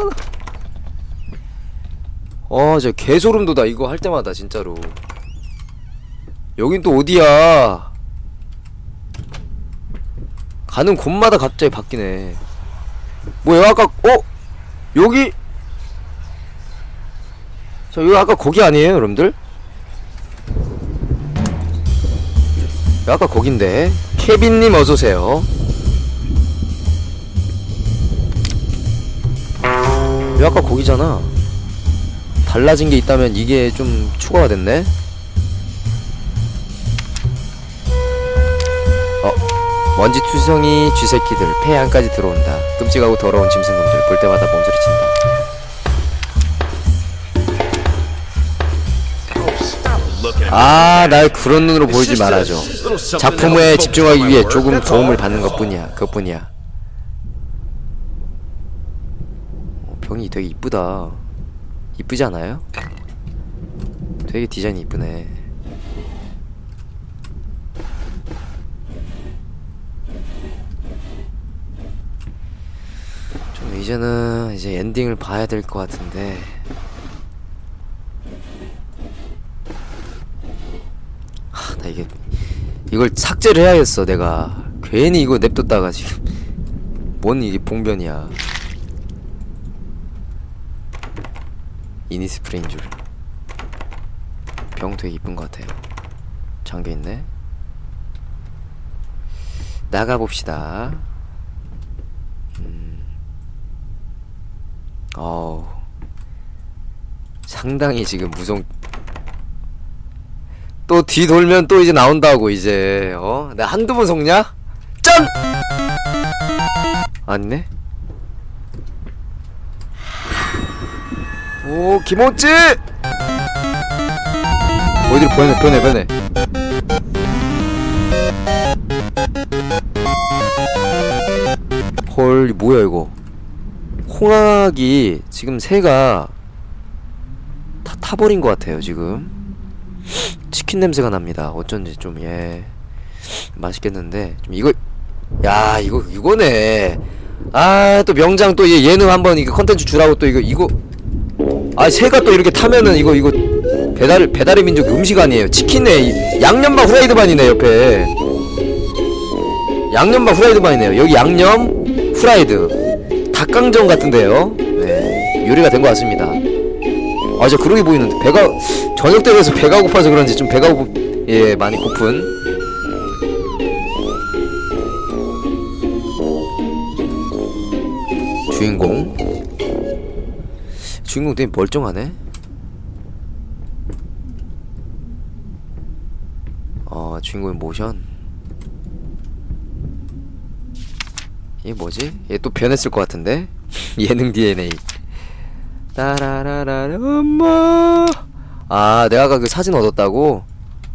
저 개소름 돋아 이거 할 때마다 진짜로. 여긴 또 어디야? 가는 곳마다 갑자기 바뀌네. 뭐야 아까 여기 여기 아까 거기 아니에요 여러분들? 아까 거긴데. 케빈님 어서오세요. 여기 아까 거기잖아. 달라진 게 있다면 이게 좀 추가가 됐네. 먼지 투성이 쥐새끼들 폐안까지 들어온다. 끔찍하고 더러운 짐승놈들 볼 때마다 몸소리친다. 아, 날 그런 눈으로 보이지 말아줘. 작품에 집중하기 위해 조금 도움을 받는 그것뿐이야. 병이 되게 이쁘다. 이쁘지 않아요? 되게 디자인이 이쁘네. 이제는 엔딩을 봐야 될 것 같은데. 나 이걸 삭제를 해야겠어. 내가 괜히 이거 냅뒀다가 지금 뭔 이게 봉변이야. 이니스프레인 줄. 병 되게 이쁜 것 같아요. 잠겨있네. 나가봅시다. 상당히 지금 또 뒤돌면 또 이제 나온다고. 이제 내가 한두 번 속냐? 짠! 아니네? 오, 김호찌! 어디로 변해. 헐, 뭐야 이거. 홍학이 지금 새가 다 타버린 것 같아요. 지금 치킨 냄새가 납니다. 어쩐지 좀 맛있겠는데 좀 이거 야 이거네. 아 또 명장 또 예능 한번 이거 컨텐츠 주라고 또 이거 아 새가 또 이렇게 타면은 이거 배달의 민족 음식 아니에요. 치킨에 양념밥 후라이드반이네. 옆에 양념밥 후라이드반이네요. 여기 양념 후라이드 닭강정 같은데요. 네 요리가 된 것 같습니다. 아 진짜 그러게 보이는데 저녁 때 돼서 배가 고파서 그런지 좀 많이 고픈 주인공 되게 멀쩡하네. 주인공의 모션 이게 뭐지? 얘 또 변했을 것 같은데? 예능 DNA 따라라라 엄마. 아 내가 아까 그 사진 얻었다고?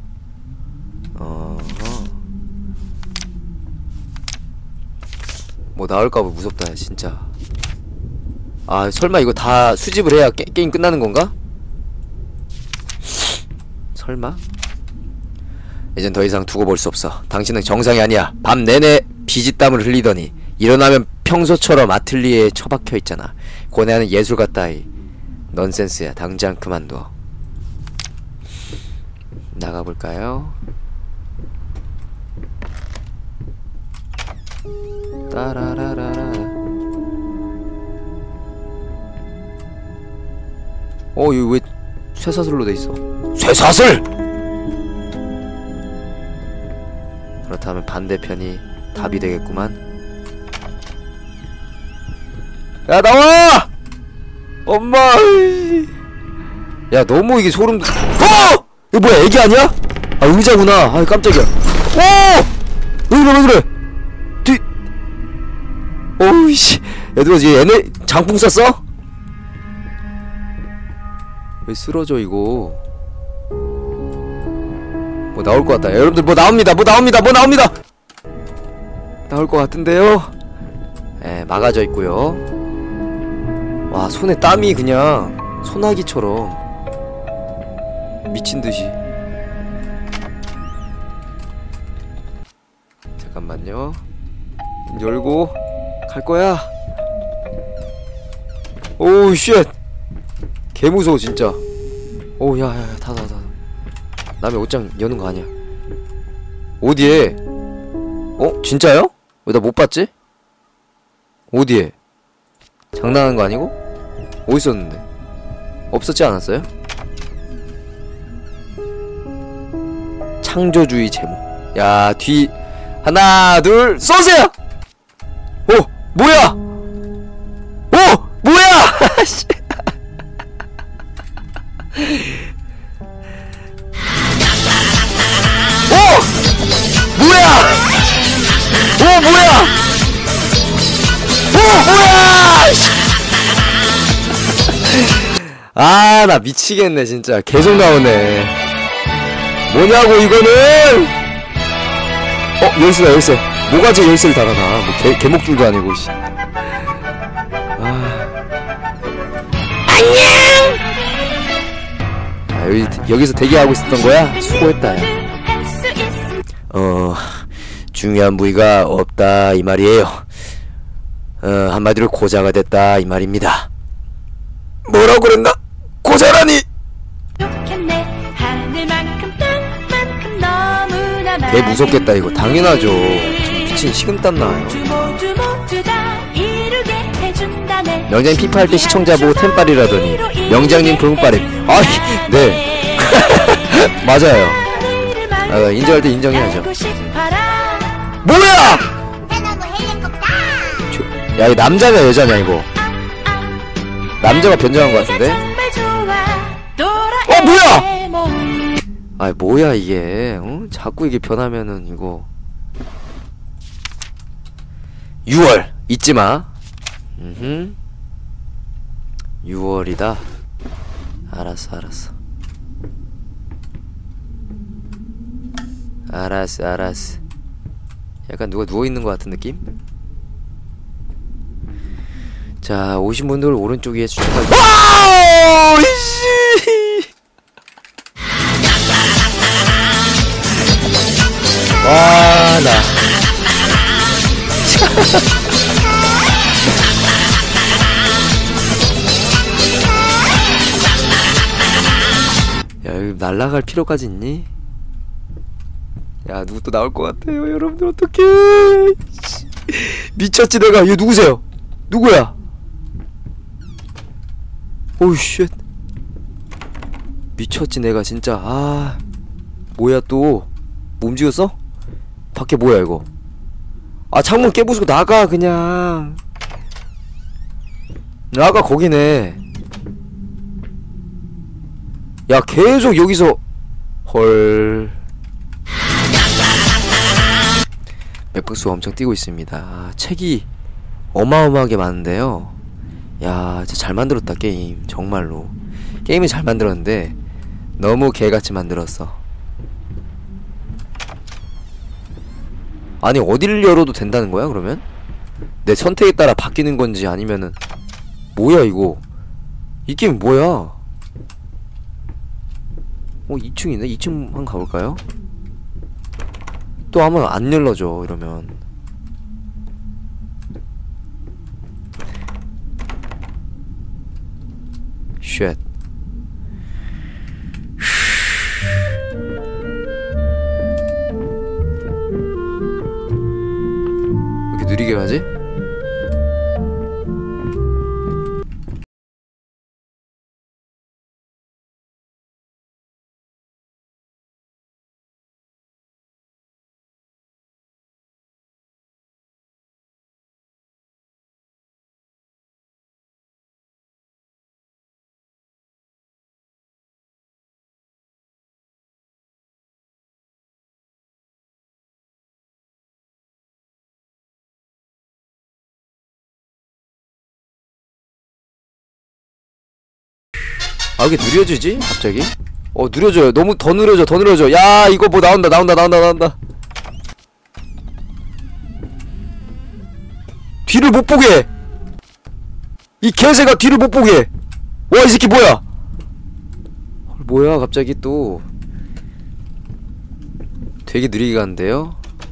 뭐 나올까봐 무섭다 진짜. 아 설마 이거 다 수집을 해야 게임 끝나는 건가? 설마? 이젠 더 이상 두고 볼 수 없어. 당신은 정상이 아니야. 밤 내내 피지땀을 흘리더니 일어나면 평소처럼 아틀리에에 처박혀 있잖아. 고뇌하는 예술가 따위 넌센스야. 당장 그만둬. 나가볼까요? 따라라라라. 이거 왜 쇠사슬로 돼있어? 쇠사슬! 그렇다면 반대편이 답이 되겠구만. 야 나와! 엄마! 야 너무 이게 소름. 이거 뭐야 애기 아니야? 아 의자구나. 아 깜짝이야. 왜 그래 오우씨. 얘들아 얘네 장풍 쐈어? 왜 쓰러져 이거. 뭐 나올 것 같다. 여러분들 뭐 나옵니다. 나올 것 같은데요. 막아져 있고요. 와 손에 땀이 그냥 소나기처럼 미친듯이. 잠깐만요. 열고 갈거야. 오우 쉣 개무서워 진짜. 오 야야야 닫아. 남의 옷장 여는 거 아니야. 어디에? 진짜요? 왜 나 못 봤지? 어디에? 장난하는 거 아니고? 어디 있었는데? 없었지 않았어요? 창조주의 제목. 야 뒤 하나 둘 쏘세요. 뭐야? 뭐야? 아, 나 미치겠네, 진짜. 계속 나오네. 뭐냐고, 이거는! 열쇠다, 열쇠. 뭐가지 열쇠를 달아놔. 뭐, 개목줄도 아니고, 씨. 안녕! 여기서 대기하고 있었던 거야? 수고했다, 야. 중요한 부위가 없다, 이 말이에요. 한마디로 고자가 됐다, 이 말입니다. 뭐라고 그랬나? 고자라니! 개 무섭겠다, 이거. 당연하죠. 미친 식은땀 나요. 명장님 피파 할 때 시청자 보고 템빨이라더니 명장님 붕빨임. 아이, 네. 맞아요. 인정할 때 인정해야죠. 뭐야! 야, 이거 남자냐 여자냐 이거? 남자가 변장한 것 같은데? 뭐야! 아, 뭐야 이게? 자꾸 이게 변하면은 이거. 6월 잊지 마. 6월이다. 알았어. 약간 누가 누워있는 것 같은 느낌? 자, 오신 분들 오른쪽 위에 추천까지. 와우! 씨! 와, 나. 야, 여기 날아갈 필요까지 있니? 야, 누구 또 나올 것 같아요. 여러분들 어떡해. 미쳤지 내가. 얘 누구세요? 누구야? 오우 쉣. 미쳤지 내가 진짜. 아, 뭐야 또. 뭐 움직였어? 밖에 뭐야 이거. 아, 창문 깨부수고 나가 그냥. 나가 거기네. 야, 계속 여기서. 헐. 맥북수가 엄청 뛰고 있습니다. 아, 책이 어마어마하게 많은데요. 야, 진짜 잘 만들었다 게임. 정말로 게임을 잘 만들었는데 너무 개같이 만들었어. 아니, 어디를 열어도 된다는 거야 그러면? 내 선택에 따라 바뀌는 건지 아니면은 뭐야 이거. 이 게임 뭐야. 2층이네. 2층 한번 가볼까요? 또 하면 안 열려져 이러면. 쉣. 왜 이렇게 느리게 가지? 아, 왜 이렇게 느려지지? 갑자기? 느려져요. 너무 더 느려져, 더 느려져. 야, 이거 뭐 나온다. 뒤를 못 보게 해. 이 개새가 뒤를 못 보게 해. 와, 이 새끼 뭐야? 뭐야, 갑자기 또. 되게 느리게 가는데요?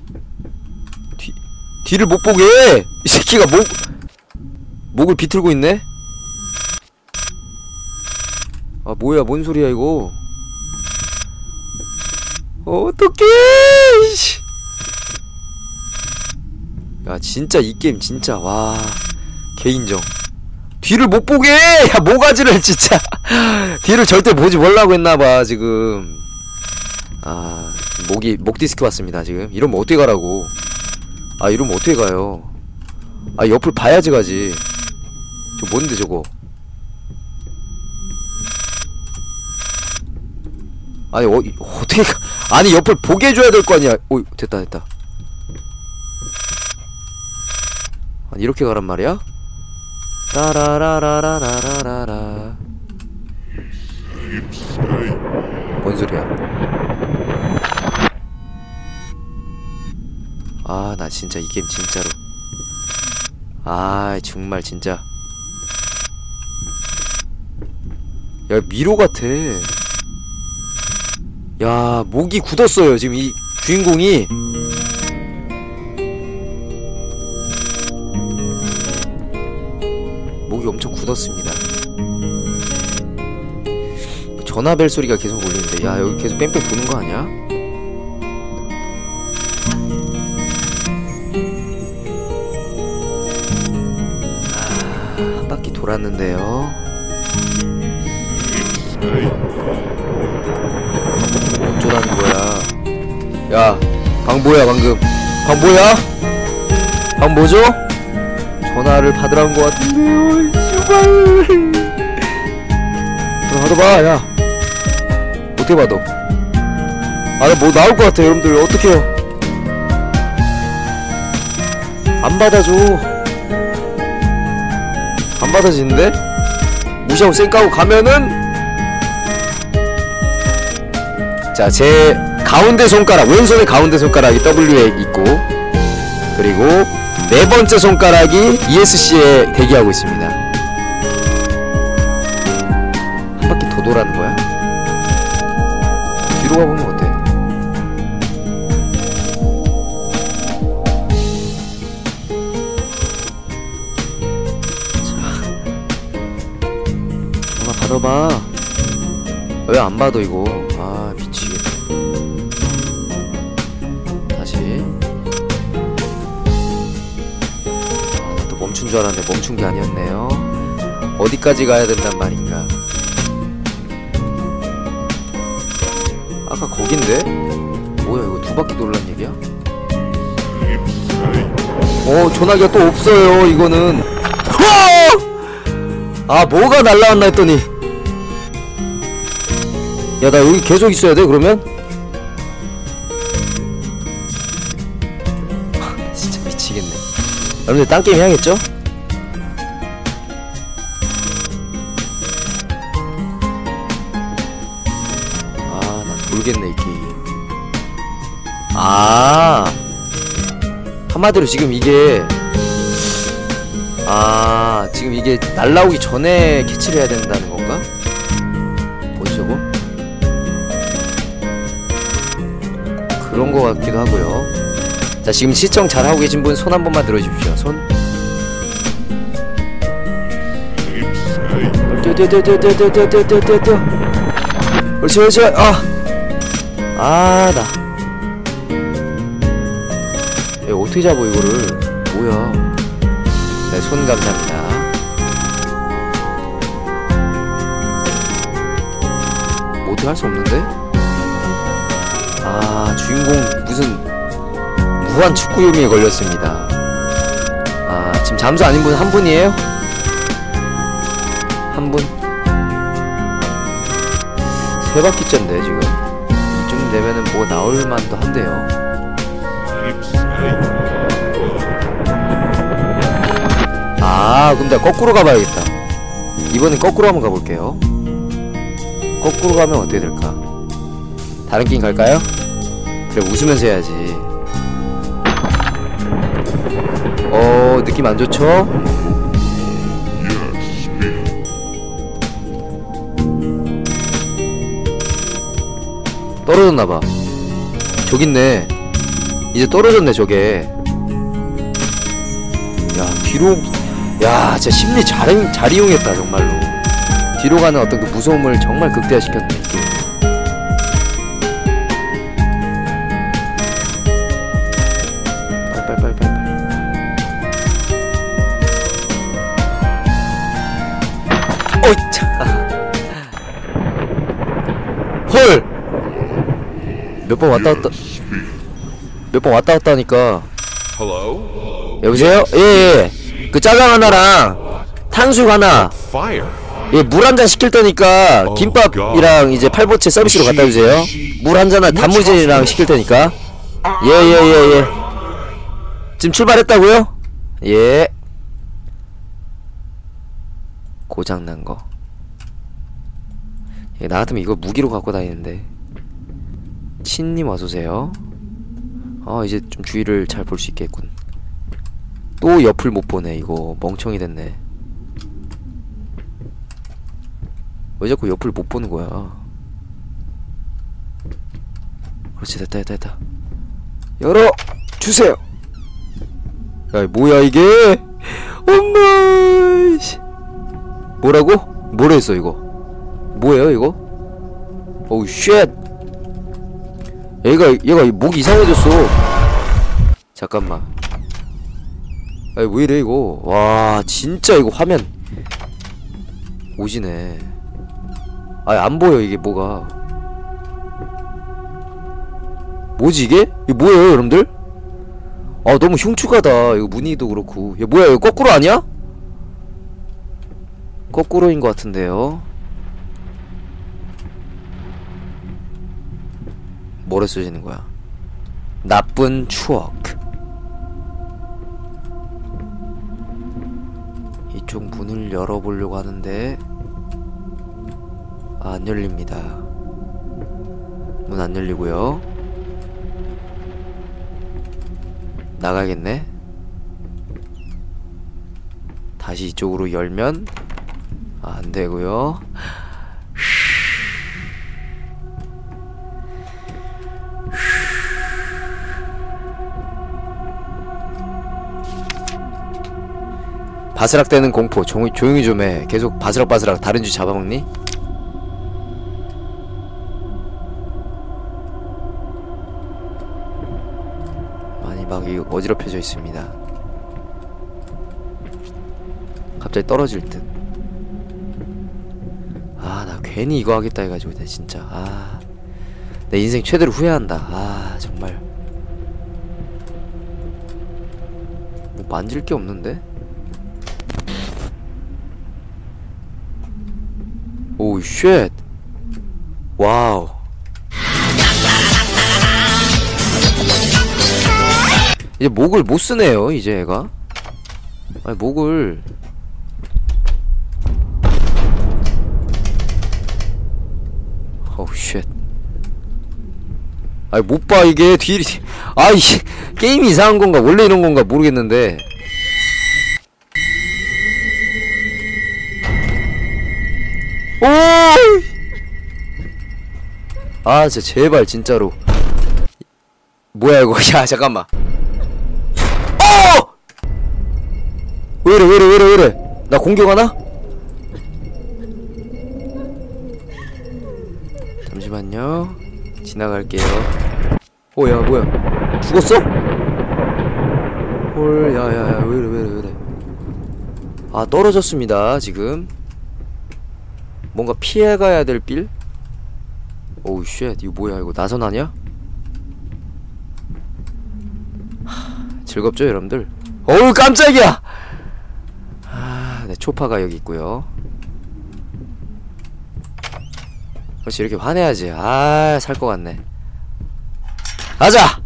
뒤를 못 보게 해. 이 새끼가 목을 비틀고 있네? 아, 뭐야, 뭔 소리야 이거. 어떡해. 야, 진짜 이 게임 진짜. 와, 개인정. 뒤를 못 보게 해. 야, 모가지를 진짜. 뒤를 절대 보지 말라고 했나봐 지금. 아, 목 디스크 왔습니다 지금. 이러면 어떻게 가라고. 아, 이러면 어떻게 가요. 아, 옆을 봐야지 가지. 저 뭔데 저거. 아니, 어떻게 가. 아니, 옆을 보게 해줘야 될 거 아니야. 오, 됐다. 아니, 이렇게 가란 말이야? 따라라라라라라라. 뭔 소리야. 아, 나 진짜 이 게임 진짜로. 아, 정말 진짜. 야, 미로 같아. 야, 목이 굳었어요 지금 이 주인공이. 목이 엄청 굳었습니다. 전화벨 소리가 계속 울리는데. 야, 여기 계속 뺑뺑 도는 거 아니야? 한 바퀴 돌았는데요. 어쩌라는 거야. 야, 방 뭐야 방금. 방 뭐야? 방 뭐죠? 전화를 받으라는 거 같은데요. 씨발. 전화 받아봐. 야, 어떻게 받아? 아, 나 뭐 나올 것 같아. 여러분들 어떡해요. 안 받아줘. 안 받아지는데? 무시하고 쌩까고 가면은. 자, 제 가운데 손가락, 왼손의 가운데 손가락이 W에 있고, 그리고 네 번째 손가락이 ESC에 대기하고 있습니다. 한 바퀴 더 돌아는 거야? 뒤로 가보면 어때? 자, 전화 받아봐. 왜 안 받아 이거? 아 미치겠네. 다시. 아, 나도 멈춘 줄 알았는데 멈춘 게 아니었네요. 어디까지 가야 된단 말인가? 아까 거긴데? 뭐야 이거 두 바퀴 돌란 얘기야? 전화기가 또 없어요 이거는. 아 뭐가 날라왔나 했더니 야 나 여기 계속 있어야 돼 그러면? 진짜 미치겠네. 여러분들 딴 게임 해야겠죠? 아 나 모르겠네 이 게임. 아 한마디로 지금 이게 지금 이게 날라오기 전에 캐치를 해야 된다는 건가? 뭐지 저거? 그런 거 같기도 하고요. 자 지금 시청 잘하고 계신 분 손 한 번만 들어주십시오. 손. 뛰어. 그렇지. 나 이거 어떻게 잡아 이거를? 뭐야? 네, 손 감사합니다. 뭐 어떻게 할 수 없는데? 주인공 무슨 무한 축구요미에 걸렸습니다. 지금 잠수 아닌 분 한 분이에요? 한 분? 세 바퀴째인데 지금 이쯤 되면은 뭐 나올 만도 한데요. 그럼 나 거꾸로 가봐야겠다. 이번엔 거꾸로 한번 가볼게요. 거꾸로 가면 어떻게 될까? 다른 게임 갈까요? 그래 웃으면서 해야지. 느낌 안 좋죠? 떨어졌나봐. 저기 있네. 이제 떨어졌네 저게. 야 뒤로. 야 진짜 심리 잘 이용했다 정말로. 뒤로 가는 어떤 그 무서움을 정말 극대화시켰네 이게. 빨리. 어이차. 헐. 몇 번 왔다 갔다 하니까. 여보세요? 예. 그 짜장 하나랑 탕수육 하나. 예, 물 한 잔 시킬 테니까 김밥이랑 이제 팔보채 서비스로 갖다 주세요. 물 한 잔에 단무지랑 시킬 테니까. 예. 지금 출발했다고요? 예. 고장난 거. 예, 나 같으면 이거 무기로 갖고 다니는데. 친님 어서오세요. 이제 좀 주위를 잘 볼 수 있겠군. 또 옆을 못 보네. 이거 멍청이 됐네. 왜 자꾸 옆을 못 보는 거야? 그렇지 됐다. 열어 주세요. 야 뭐야 이게? 엄마. 뭐라고? 뭐라 했어 이거? 뭐예요 이거? 오우 쉣. 얘가 목이 이상해졌어. 잠깐만. 아니 왜 이래 이거. 와 진짜 이거 화면 오지네. 안 보여 이게 뭐가. 뭐지 이게? 이게 뭐예요 여러분들? 너무 흉측하다 이거. 무늬도 그렇고. 야 뭐야 이거 거꾸로 아니야? 거꾸로인 것 같은데요. 뭐래 써지는 거야? 나쁜 추억. 이쪽 문을 열어보려고 하는데 안 열립니다. 문 안 열리고요. 나가겠네. 다시 이쪽으로 열면 안 되고요. 바스락대는 공포. 조용히 좀 해. 계속 바스락바스락 다른 쥐 잡아먹니? 많이 막 어지럽혀져 있습니다. 갑자기 떨어질 듯. 아, 나 괜히 이거 하겠다 해가지고 내 진짜 내 인생 최대로 후회한다. 정말 뭐 만질 게 없는데? 오 쉣. 와우. 이제 목을 못 쓰네요 이제 애가. 아니 목을 오우 쉣. 아니 못 봐 이게 뒤. 아이 게임이 이상한 건가 원래 이런 건가 모르겠는데. 오! 아 진짜 제발 진짜로. 뭐야 이거. 야 잠깐만. 어! 왜이래 나 공격하나? 잠시만요. 지나갈게요. 야 뭐야 죽었어? 헐 야야야 왜이래. 아 떨어졌습니다 지금. 뭔가 피해가야 될 빌? 오우 쉣. 이거 뭐야 이거 나선 아냐? 즐겁죠 여러분들? 어우 깜짝이야. 네 초파가 여기 있고요. 그렇지 이렇게 화내야지. 살 것 같네. 가자.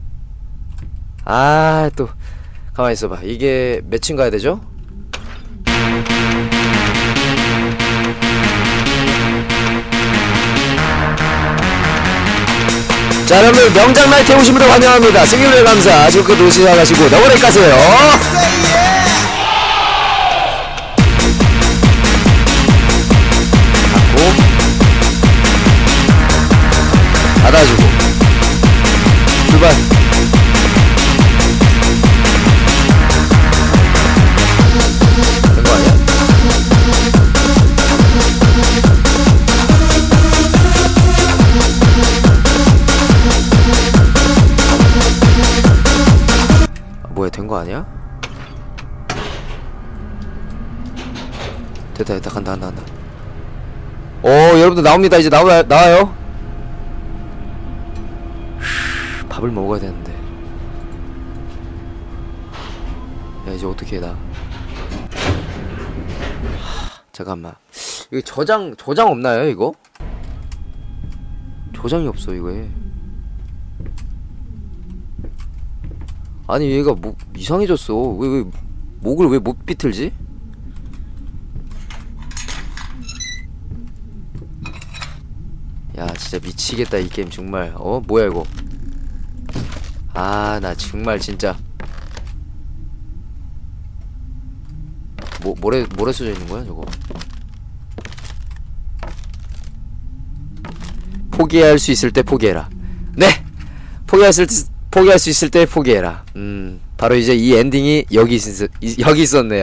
또 가만히 있어봐. 이게 몇 층 가야 되죠? 자 여러분들 명장 나이트에 오신 분들 환영합니다. 생일을 감사. 지금껏 노시작하시고 너구리 까세요. 갖고 받아주고 출발. 된거 아니야? 뭐야 된거 아니야? 됐다 간다. 여러분들 나옵니다. 이제 나와요. 밥을 먹어야 되는데. 야 이제 어떻게 해 나. 잠깐만. 이거 저장 없나요 이거? 저장이 없어 이거에. 아니 얘가 뭐 이상해졌어. 왜 목을 왜 못 비틀지? 야 진짜 미치겠다 이 게임 정말. 뭐야 이거. 나 정말 진짜 뭐래 써져 있는 거야 저거. 포기할 수 있을 때 포기해라. 네 포기할 수 있을 때 포기해라. 바로 이제 이 엔딩이 여기 있었네요.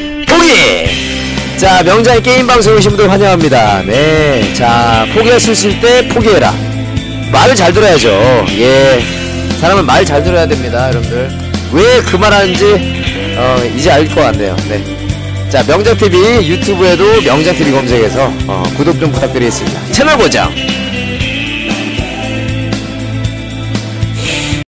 포기! 자 명장의 게임 방송 오신 분들 환영합니다. 네 자 포기할 수 있을 때 포기해라. 말을 잘 들어야죠. 예 사람은 말 잘 들어야 됩니다 여러분들. 왜 그 말 하는지 이제 알 것 같네요. 네. 자 명장TV 유튜브에도 명장TV 검색해서 구독 좀 부탁드리겠습니다. 채널 고정.